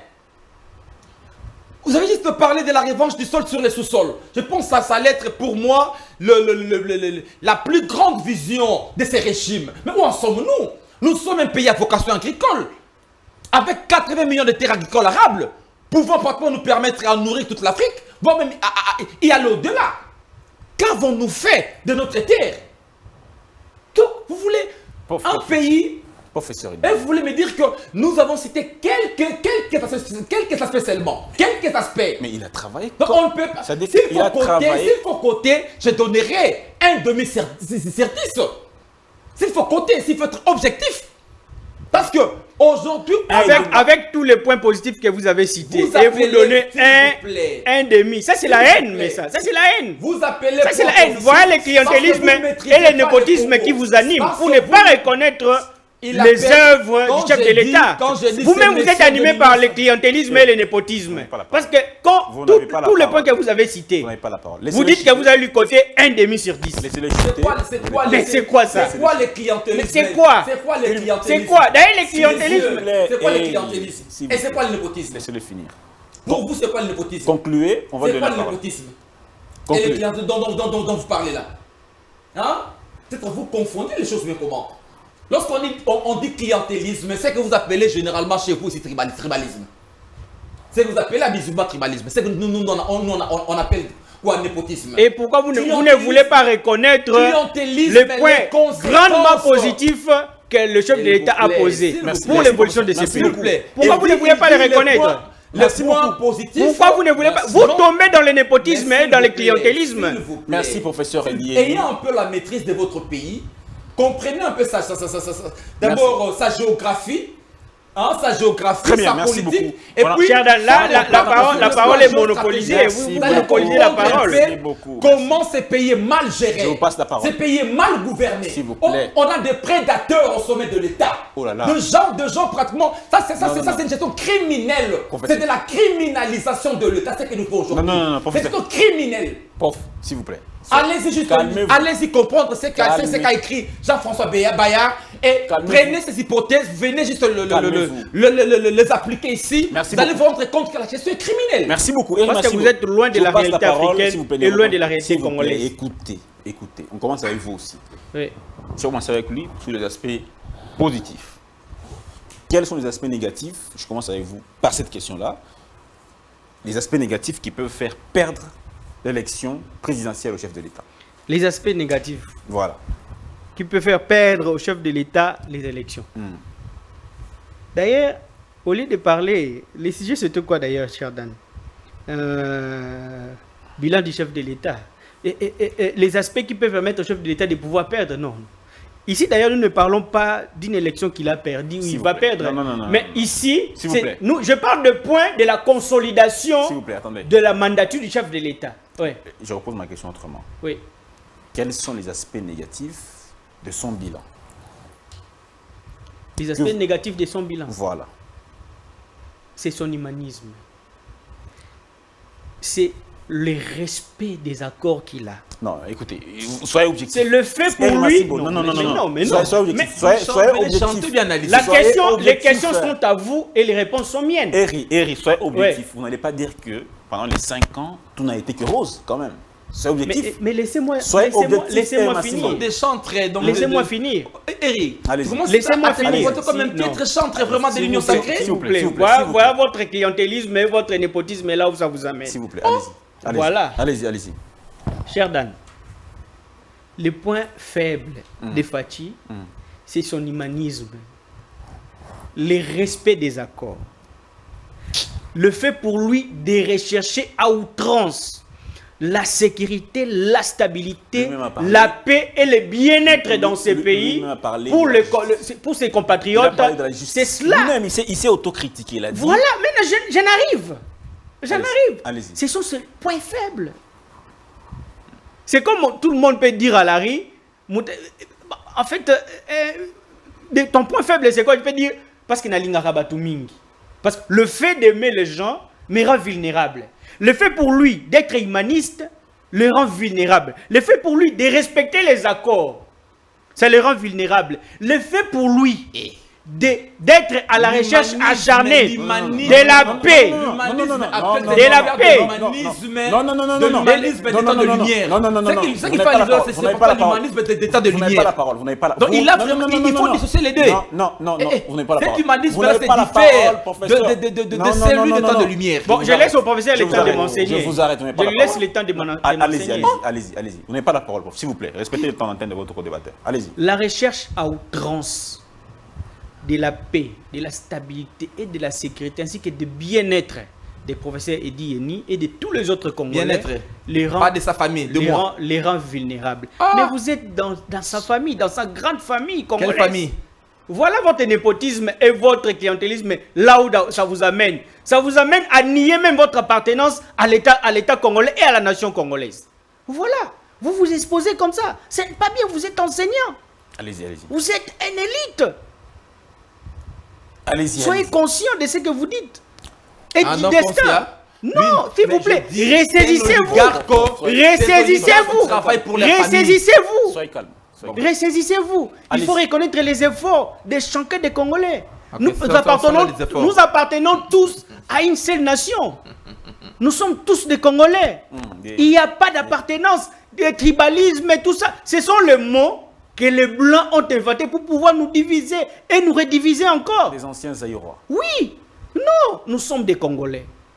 Vous avez juste parlé de la revanche du sol sur les sous-sols. Je pense que ça, ça allait être pour moi le, le- le- le- le- la plus grande vision de ces régimes. Mais où en sommes-nous? Nous sommes un pays à vocation agricole. Avec quatre-vingts millions de terres agricoles arables, pouvant pratiquement nous permettre à nourrir toute l'Afrique, voire même à, à- à- y aller au-delà. Qu'avons-nous fait de notre terre? Donc, vous voulez Pauvre un professeur. pays, Professeur Idil. et vous voulez me dire que nous avons cité quelques, quelques, aspects, quelques aspects seulement, quelques aspects. Mais il a travaillé. Donc on ne peut pas. Ça S'il dépend- il faut a côté, travaillé. s'il faut côté, je donnerai un demi-certis. S'il faut côté, s'il faut être objectif. Parce que aujourd'hui, Avec, avec, avec tous les points positifs que vous avez cités, Vous et appelez, vous donnez s'il un, vous plaît. un demi. Ça, c'est la S'il vous haine, plaît. mais ça. Ça, c'est la haine. vous appelez. Ça, c'est la haine. proposition. Voilà le Parce que clientélisme vous maîtrisez et le pas népotisme les qui Congos. vous animent Parce pour que ne vous- pas reconnaître Il les appelle- œuvres quand du chef de j'ai dit- l'État. quand j'ai dit Vous-même, ces vous êtes messieurs animé de par le l'Union- clientélisme et le népotisme. n'avez pas la Parce parole. que quand Vous tout- n'avez pas la tous les parole. points que vous avez cités, Vous n'avez pas la parole. vous Laissez-le dites que chuter. vous avez lui côté un demi sur dix. Laissez-le C'est chuter. quoi, c'est quoi, Mais les- c'est quoi ça? C'est quoi les clientélismes? Mais c'est quoi? C'est quoi les clientélismes? C'est quoi? D'ailleurs, les Messieurs, clientélismes. C'est quoi les Et- clientélismes? s'il vous Et c'est plaît. quoi le népotisme? Laissez-le finir. Pour vous, c'est quoi le népotisme? Concluez, on va C'est donner quoi la le parole. népotisme? Et Concluez. les clients dont, dont, dont, dont, dont vous parlez là? Hein? Peut-être vous confondez les choses, mais comment? Lorsqu'on dit, on, on dit clientélisme, c'est que vous appelez généralement chez vous, c'est tribal- tribalisme. C'est que vous appelez la Bizumba tribalisme. C'est que nous, nous, on, on, on, on appelle quoi népotisme. Et pourquoi vous ne, vous ne voulez pas reconnaître les points grandement positifs que le chef de l'État a posés pour l'évolution de ces pays? Pourquoi vous ne voulez pas les reconnaître? Les points positifs. Pourquoi vous ne voulez pas? Vous tombez dans le népotisme et dans le clientélisme. Merci, professeur Elie. Ayant un peu la maîtrise de votre pays, comprenez un peu sa, sa, sa, sa, sa, d'abord sa géographie. Hein, sa géographie, très bien, sa merci politique. beaucoup. Et voilà. puis, là, la, la, la, parole, la parole est monopolisée. Vous, vous monopolisez la parole. Comment ces pays est mal géré? Je vous passe la parole. Ces pays est mal gouverné. S'il vous plaît. On, on a des prédateurs au sommet de l'État. Oh là là. De gens, de gens pratiquement. Ça, c'est ça, c'est une gestion criminelle. C'est de la criminalisation de l'État. C'est ce que nous faisons aujourd'hui. Non, non, non, non. C'est une criminelle. Prof, s'il vous plaît. Allez-y juste, allez-y comprendre ce qu'a écrit Jean-François Bayard et prenez ces hypothèses, venez juste le, le, le, le, le, les appliquer ici. Merci vous allez beaucoup. vous rendre compte que la gestion est criminelle. Merci beaucoup. Parce merci que vous beaucoup. êtes loin de Je la passe réalité la parole, africaine plaît, et loin de la réalité congolaise. Écoutez, écoutez. On commence avec vous aussi. Oui. Si on commence avec lui sur les aspects positifs. Quels sont les aspects négatifs? Je commence avec vous par cette question-là. Les aspects négatifs qui peuvent faire perdre l'élection présidentielle au chef de l'État. Les aspects négatifs. Voilà. Qui peut faire perdre au chef de l'État les élections. Mm. D'ailleurs, au lieu de parler, les sujets c'était quoi d'ailleurs, cher Dan? euh, Bilan du chef de l'État. Et, et, et, et les aspects qui peuvent permettre au chef de l'État de pouvoir perdre, non. Ici d'ailleurs, nous ne parlons pas d'une élection qu'il a perdue ou il va plaît. perdre. Non, non, non, mais non, ici, vous plaît. Nous, je parle de point de la consolidation vous plaît, attendez. de la mandature du chef de l'État. Oui. Je repose ma question autrement. Oui. Quels sont les aspects négatifs de son bilan? Les aspects que... négatifs de son bilan. Voilà. C'est son humanisme. C'est le respect des accords qu'il a. Non, écoutez, soyez objectif. C'est le fait pour lui. Non, non, non, non, non, non, mais soyez, non. soyez objectif. Mais soyez, soyez objectif. Bien analysé. La soyez question, objectif. les questions sont à vous et les réponses sont miennes. Eri, Eri, soyez objectif. Ouais. Vous n'allez pas dire que pendant les cinq ans, tout n'a été que rose, quand même. Soyez objectif. Mais, mais laissez-moi laissez laissez finir. Des chantres. Laissez-moi finir. Eric, laissez-moi finir. Vous comme un titre chantre vraiment de l'Union sacrée. S'il vous plaît. Voilà votre clientélisme et votre népotisme, là où ça vous amène. S'il vous plaît, allez-y. Allez voilà. Allez-y, allez-y. Cher Dan, le point faible mm. de Fathi, mm. c'est son humanisme, le respect des accords, le fait pour lui de rechercher à outrance la sécurité, la stabilité, la paix et le bien-être dans ces pays pour, le, pour ses compatriotes. C'est cela. Lui-même, il s'est autocritiqué. Il a dit. Voilà, mais je, je n'arrive. J'en arrive. Allez-y. Ce sont ces points faibles. C'est comme tout le monde peut dire à Larry, en fait, euh, ton point faible, c'est quoi? Tu peux dire, parce qu'il n'a pas mingi. Parce que le fait d'aimer les gens me rend vulnérable. Le fait pour lui d'être humaniste le rend vulnérable. Le fait pour lui de respecter les accords, ça le rend vulnérable. Le fait pour lui d'être à la recherche acharnée de la paix, de la paix, non, non, non, non, non, l'humanisme d'état de lumière. Non, non, non, non, ce qu'il fallait dire, c'est pas l'humanisme d'état de lumière. Vous n'avez pas la parole, vous n'avez pas la parole. Donc il a vraiment, il faut dissocier les deux. Non, non, non, vous n'avez pas la parole. Cet humanisme-là, c'est diffère de celui d'état de lumière. Bon, je laisse au professeur le temps de m'enseigner. Je vous arrête, vous n'avez pas la parole. Je lui laisse le temps de m'enseigner. Allez-y, allez-y, allez-y, allez-y. Vous n'avez pas la parole, s'il vous plaît. Respectez le temps d'antenne de votre co-débatteur. Allez-y. La recherche à outrance de la paix, de la stabilité et de la sécurité, ainsi que de bien-être des professeurs Edi Yeni et de tous les autres Congolais. Bien-être, les rend, pas de sa famille, de les moi. Rend, les rend vulnérables. Ah. Mais vous êtes dans, dans sa famille, dans sa grande famille congolaise. Quelle famille? Voilà votre népotisme et votre clientélisme, là où ça vous amène. Ça vous amène à nier même votre appartenance à l'État à l'État congolais et à la nation congolaise. Voilà, vous vous exposez comme ça. C'est pas bien, vous êtes enseignant. Allez-y, allez-y. Vous êtes un élite. Allez-y. Soyez allez conscient de ce que vous dites. Et ah du non, destin. Non, s'il vous plaît, ressaisissez-vous. Ressaisissez-vous. Ressaisissez-vous. Soyez calme. Ressaisissez-vous. Il faut reconnaître les efforts des chacun des Congolais. Okay, nous, ça, appartenons, ça, ça, nous appartenons tous à une seule nation. Nous sommes tous des Congolais. Mm, yeah. Il n'y a pas d'appartenance, de tribalisme et tout ça. Ce sont les mots que les Blancs ont inventés pour pouvoir nous diviser et nous rediviser encore. Les anciens Zaïrois. Oui. Non, nous sommes des Congolais.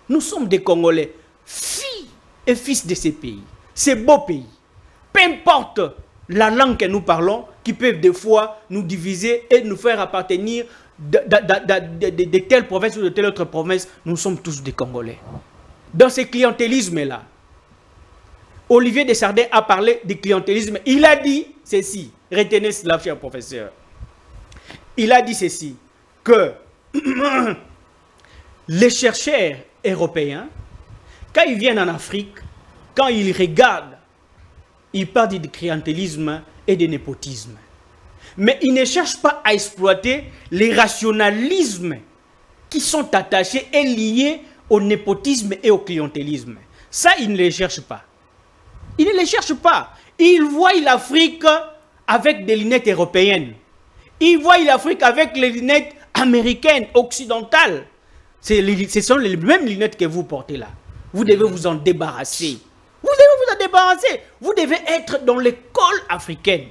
Nous sommes des Congolais, filles et fils de ces pays. Ces beaux pays. Peu importe la langue que nous parlons, qui peuvent des fois nous diviser et nous faire appartenir de, de, de, de, de telle province ou de telle autre province, nous sommes tous des Congolais. Dans ce clientélisme-là, Olivier Desjardins a parlé du clientélisme. Il a dit ceci, retenez cela, cher professeur. Il a dit ceci, que les chercheurs européens, quand ils viennent en Afrique, quand ils regardent, ils parlent du clientélisme et du népotisme. Mais ils ne cherchent pas à exploiter les rationalismes qui sont attachés et liés au népotisme et au clientélisme. Ça, ils ne les cherchent pas. Ils ne les cherchent pas. Ils voient l'Afrique avec des lunettes européennes. Ils voient l'Afrique avec les lunettes américaines, occidentales. Ce sont les mêmes lunettes que vous portez là. Vous devez vous en débarrasser. Vous devez vous en débarrasser. Vous devez être dans l'école africaine.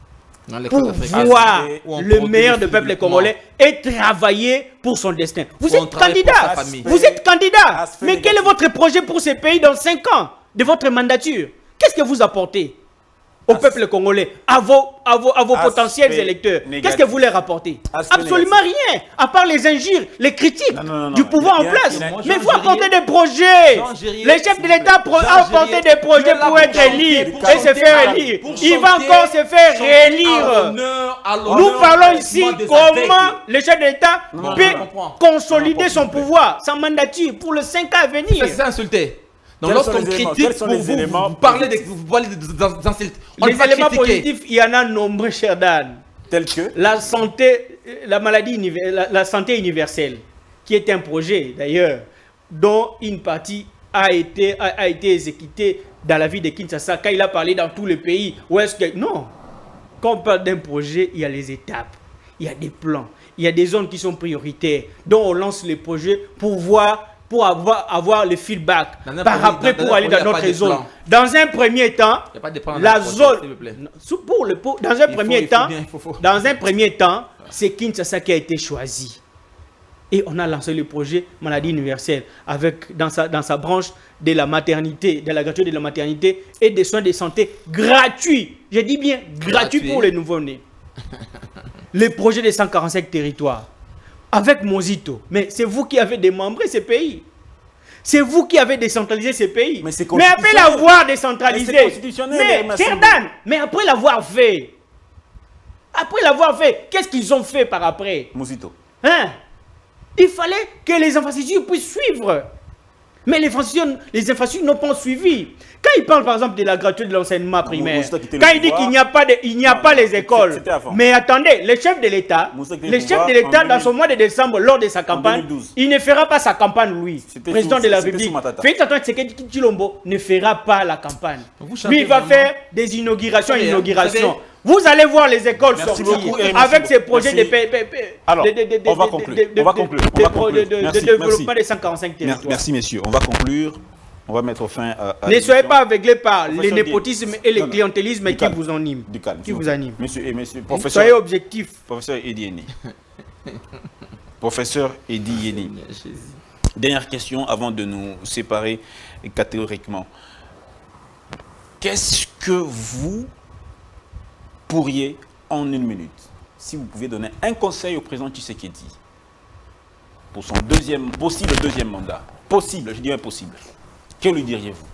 Pour africaine. Voir le meilleur du peuple congolais et travailler pour son destin. Vous êtes candidat. Vous êtes candidat. Mais quel est votre projet pour ce pays dans cinq ans de votre mandature? Qu'est-ce que vous apportez au peuple congolais, à vos, à vos, à vos potentiels électeurs? Qu'est-ce que vous leur apportez? Absolument rien, à part les injures, les critiques non, non, non, du pouvoir en place. Mais il faut apporter des projets. Les chefs de l'État ont apporté des projets pour être élus et se faire élire. Il va encore se faire réélire. Nous parlons ici comment le chef de l'État peut consolider son pouvoir, sa mandature pour les cinq ans à venir. C'est insulté. Donc lorsqu'on critique pour vous, vous, vous parlez de, vous parlez d'insultes. Les éléments positifs, il y en a nombreux, cher Dan. Tels que la santé, la maladie, la, la santé universelle, qui est un projet d'ailleurs, dont une partie a été, a, a été exécutée dans la ville de Kinshasa, quand il a parlé dans tous les pays. Où est-ce que... Non. Quand on parle d'un projet, il y a les étapes, il y a des plans, il y a des zones qui sont prioritaires, dont on lance les projets pour voir... pour avoir, avoir le feedback par après pour aller dans notre zone. Dans un premier temps, la zone, pour le, pour, dans un premier temps, dans un premier temps, c'est Kinshasa qui a été choisi. Et on a lancé le projet maladie universelle avec dans sa, dans sa branche de la maternité, de la gratuité de la maternité et des soins de santé gratuits. Je dis bien gratuits pour les nouveau-nés. Le projet des cent quarante-cinq territoires. Avec Mozito. Mais c'est vous qui avez démembré ces pays. C'est vous qui avez décentralisé ces pays. Mais, mais après l'avoir décentralisé, mais, mais, mais après l'avoir fait, après l'avoir fait, qu'est-ce qu'ils ont fait par après? Mozito. Hein? Il fallait que les infrastructures puissent suivre. Mais les infrastructures, les infrastructures n'ont pas suivi. Quand il parle par exemple de la gratuité de l'enseignement primaire, quand il dit qu'il n'y a pas, de, il n'y a non, pas les écoles, mais attendez, le chef de l'État, le chef de l'État dans son mois de décembre, lors de sa campagne, il ne fera pas sa campagne, lui, président de la République. Félix Antoine Tshisekedi Tshilombo ne fera pas la campagne. Lui, il va faire des inaugurations, inaugurations. Vous allez voir les écoles sortir avec ces projets de, Alors, on va conclure. On va conclure. de développement des cent quarante-cinq territoires. Merci, messieurs. On va conclure. On va mettre fin à... à ne soyez pas aveuglés par les népotismes et le clientélisme qui vous animent. Du calme. Qui vous anime. Monsieur et monsieur, professeur... Soyez objectif. Professeur Edi Yeni. Professeur Edi Yeni. Dernière question avant de nous séparer catégoriquement. Qu'est-ce que vous pourriez, en une minute, si vous pouviez donner un conseil au président Tshisekedi pour son deuxième, possible deuxième mandat, possible, je dis impossible, que lui diriez-vous?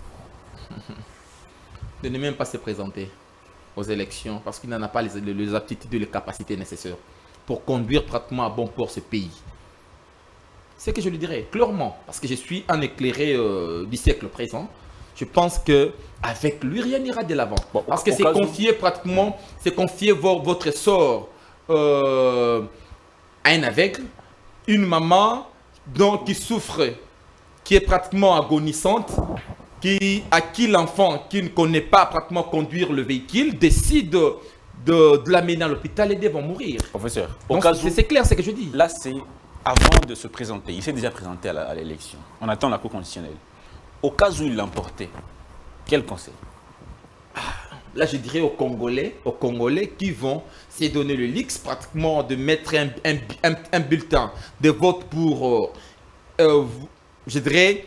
De ne même pas se présenter aux élections parce qu'il n'en a pas les, les, les aptitudes et les capacités nécessaires pour conduire pratiquement à bon port ce pays. C'est ce que je lui dirais clairement, parce que je suis un éclairé euh, du siècle présent. Je pense que avec lui, rien n'ira de l'avant. Bon, parce que c'est confier pratiquement, c'est confier vo votre sort euh, à un aveugle, une maman donc, qui souffre, qui est pratiquement agonisante, qui, à qui l'enfant qui ne connaît pas pratiquement conduire le véhicule décide de, de, de l'amener à l'hôpital et ils vont mourir. Professeur, c'est clair ce que je dis. Là, c'est avant de se présenter. Il s'est déjà présenté à l'élection. On attend la Cour constitutionnelle. Au cas où il l'emportait, quel conseil? Ah, là, je dirais aux Congolais, aux Congolais qui vont se donner le luxe pratiquement de mettre un, un, un, un bulletin de vote pour euh, euh, je dirais,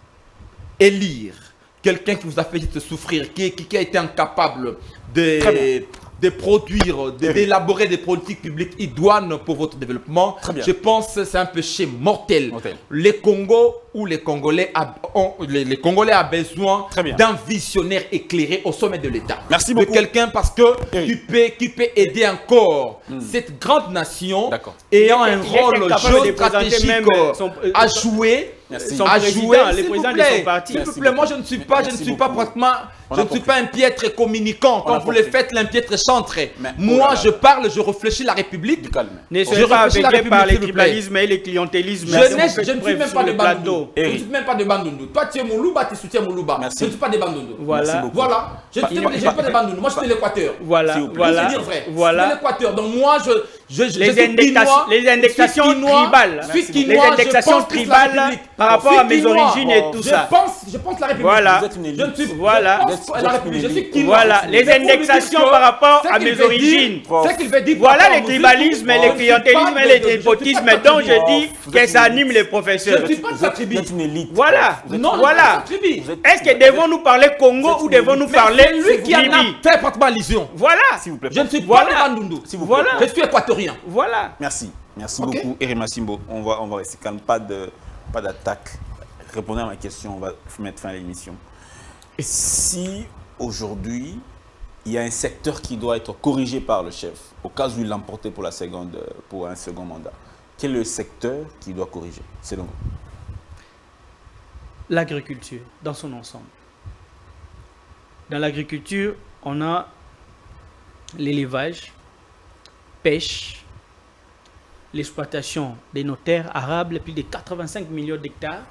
élire quelqu'un qui vous a fait souffrir, qui, qui, qui a été incapable de, de produire, d'élaborer de, des politiques publiques idoines pour votre développement, je pense que c'est un péché mortel. mortel. Les Congos ou les Congolais, a, ont, les, les Congolais ont besoin d'un visionnaire éclairé au sommet de l'État. Merci beaucoup. De quelqu'un parce que qui peut, qui peut aider encore hmm. cette grande nation ayant un rôle géostratégique son, euh, à jouer. Merci. Son à jouer, les présidents de son parti. S'il vous plaît, moi je ne suis pas, Merci je ne suis beaucoup. pas pratiquement, je ne suis pas un piètre communicant. Quand vous le faites, l'impiètre chantre. Moi, oh je parle, je réfléchis la République. Ne soyez pas aveuglé par les tribalismes et les clientélismes. Je, je ne suis même pas de Bandundu. Je ne suis même pas de Bandundu. Toi, tu es Moulouba, tu soutiens Moulouba. Je ne suis pas de Bandundu. Voilà. Voilà. Je ne suis pas de Bandundu. Moi, je suis de l'Équateur. Voilà. Voilà. Je veux dire vrai. Voilà. Je suis de l'Équateur. Donc moi, je, je, je, les, je indexations, les indexations tribales. Les indexations tribales par rapport à mes origines et tout ça. Je pense, je pense la République. Voilà. Je ne suis voilà. la République. Je suis quinois. Voilà. Les indexations par rapport à mes origines. C'est qu'il veut dire. Voilà les tribalismes, les clientélismes et les népotismes dont je dis que ça anime les professeurs. Je ne suis pas de sa tribu. Voilà. Non. Voilà. Est-ce que devons-nous parler Congo ou devons-nous parler lui qui en a fait pratiquement allusion. Voilà. Je ne suis pas de Bandundu. Voilà. Je suis équatorien. Voilà. Merci. Merci beaucoup, Erima Simbo. On va, on va rester calme. Pas de, pas d'attaque. Répondez à ma question. On va mettre fin à l'émission. Si aujourd'hui il y a un secteur qui doit être corrigé par le chef, au cas où il l'emportait pour la seconde, pour un second mandat, quel est le secteur qui doit corriger, selon vous? L'agriculture, dans son ensemble. Dans l'agriculture, on a l'élevage, pêche, l'exploitation des nos terres arables, plus de quatre-vingt-cinq millions d'hectares.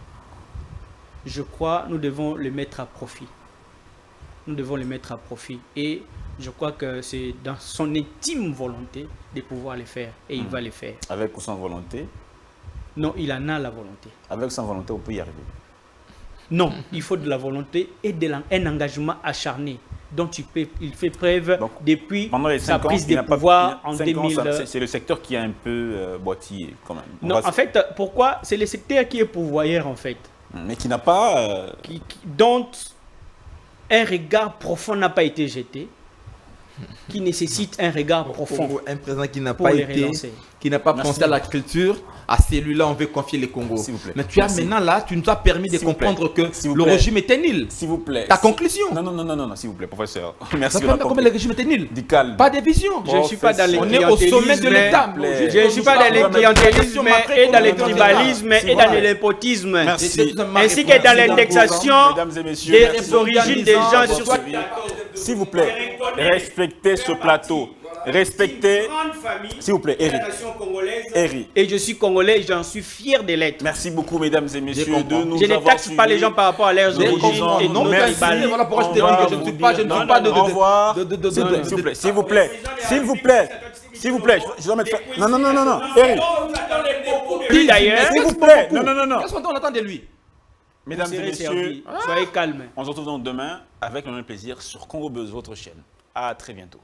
Je crois nous devons le mettre à profit. Nous devons le mettre à profit. Et je crois que c'est dans son intime volonté de pouvoir le faire. Et il mmh. va le faire. Avec ou sans volonté? Non, il en a la volonté. Avec ou sans volonté, on peut y arriver? Non, il faut de la volonté et de la, un engagement acharné dont il, peut, il fait preuve donc, depuis sa prise de pouvoir en deux mille. C'est le secteur qui est un peu euh, boitillé quand même. On non, en fait, pourquoi? C'est le secteur qui est pourvoyeur en fait. Mais qui n'a pas... Euh... Qui, qui, dont un regard profond n'a pas été jeté, qui nécessite un regard profond. Pour un président qui n'a pas été, qui n'a pas Merci pensé beaucoup. à la culture, à celui-là on veut confier les Congos. Mais tu Merci. as maintenant là, tu nous as permis de comprendre que le plaît. régime était nul. S'il vous plaît. Ta conclusion. Non, non, non, non, non, s'il vous plaît, professeur. Merci. Comment le régime était nul? Pas de vision. Je ne suis pas dans les On est au sommet de l'État. Je ne suis pas dans les clientélismes et dans les tribalismes et dans le népotisme. Ainsi que dans l'indexation des origines des gens sur... S'il vous plaît, respectez ce plateau. Respectez, s'il vous plaît, Eri. Eri. Et je suis congolais, j'en suis fier de l'être. Merci beaucoup, mesdames et messieurs, de nous Je ne taxe pas les gens par rapport à leurs origines et non tribales. Voilà pourquoi je te dis que je ne suis pas, je ne suis pas de... S'il vous plaît, s'il vous plaît, s'il vous plaît, s'il vous plaît, je dois mettre... Non, non, non, non, non, Eri. Puis d'ailleurs... S'il vous plaît, non, non, non, non. Qu'est-ce qu'on attend de lui? Mesdames et messieurs, soyez calmes. On se retrouve donc demain avec le même plaisir sur Congo Buzz, votre chaîne. À très bientôt.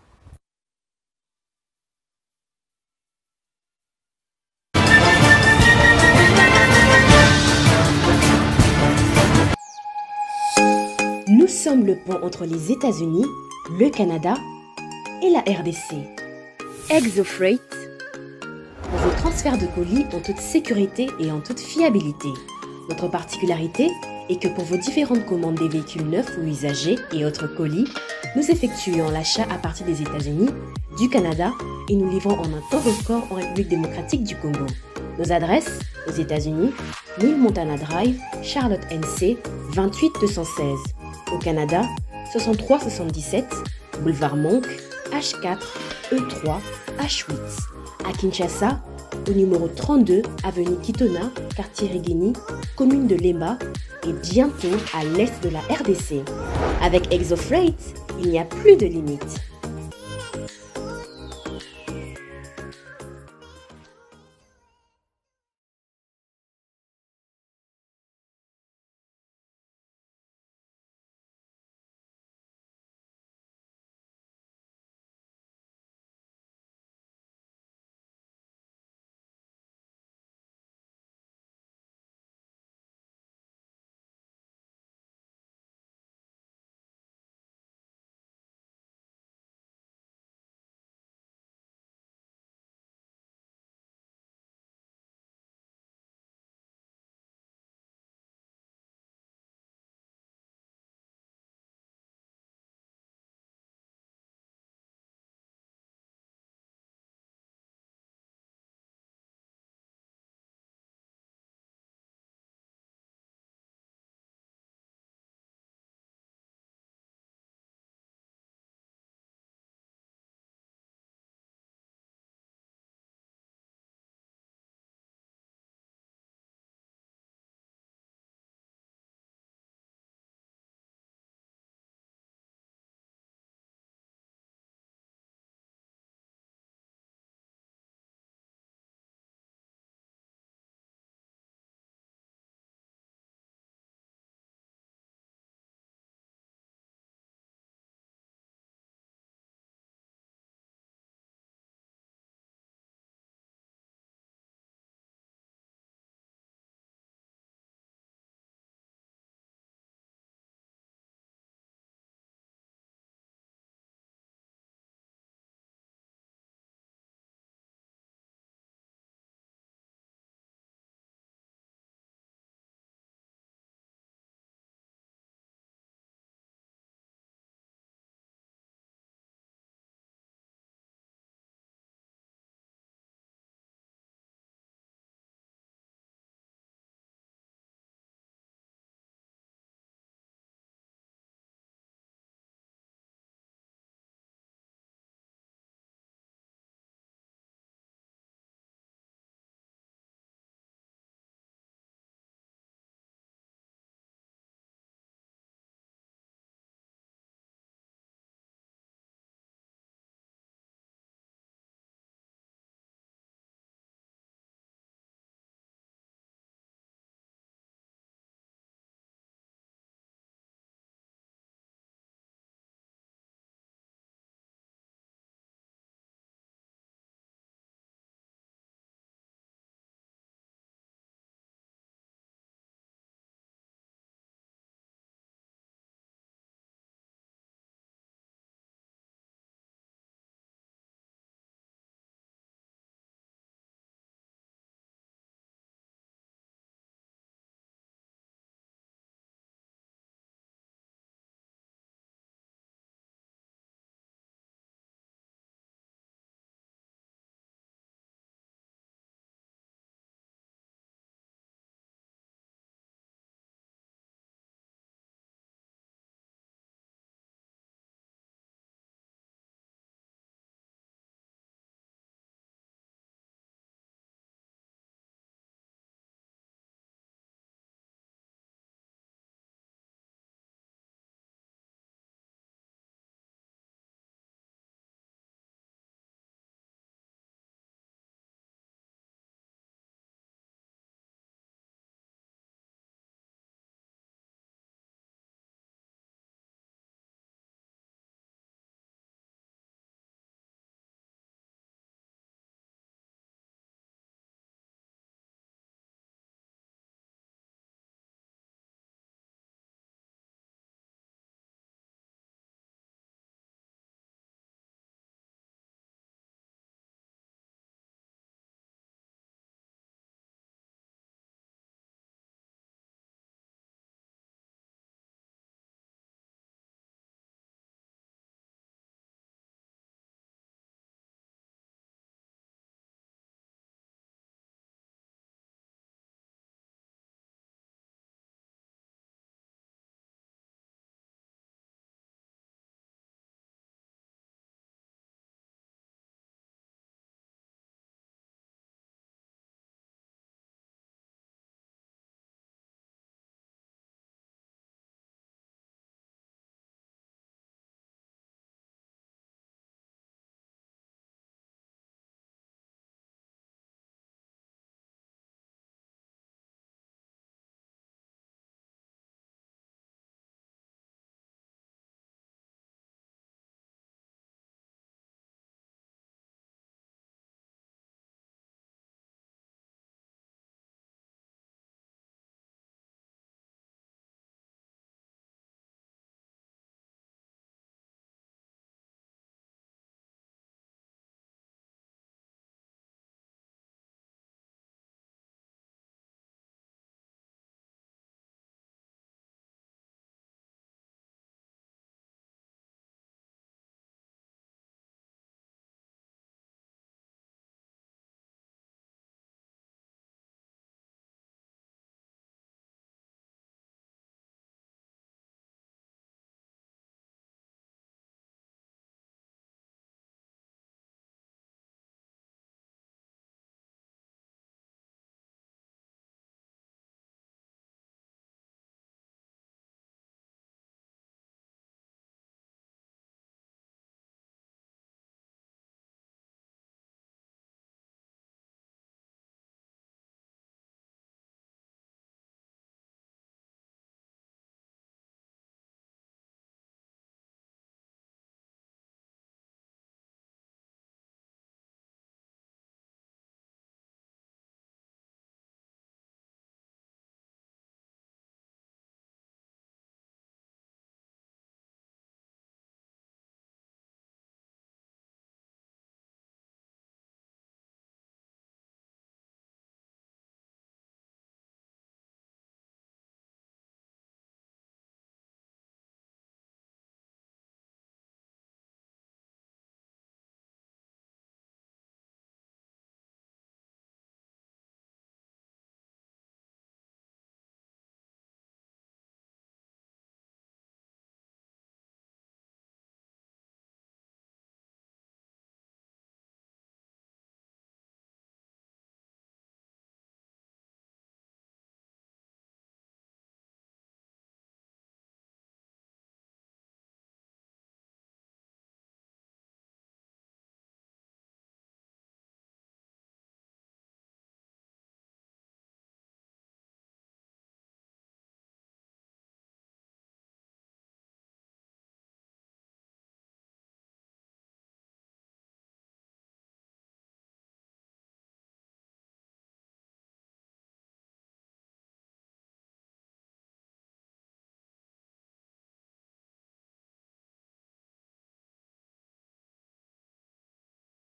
Nous sommes le pont entre les États-Unis, le Canada et la R D C. ExoFreight, pour vos transferts de colis en toute sécurité et en toute fiabilité. Notre particularité est que pour vos différentes commandes des véhicules neufs ou usagés et autres colis, nous effectuons l'achat à partir des États-Unis, du Canada et nous livrons en un temps record en République démocratique du Congo. Nos adresses aux États-Unis, mille Montana Drive, Charlotte N C, vingt-huit deux cent seize. Au Canada, soixante-trois soixante-dix-sept, Boulevard Monk, H quatre, E trois, H huit. À Kinshasa, au numéro trente-deux, avenue Kitona, quartier Rigini, commune de Lemba et bientôt à l'est de la R D C. Avec ExoFreight, il n'y a plus de limite.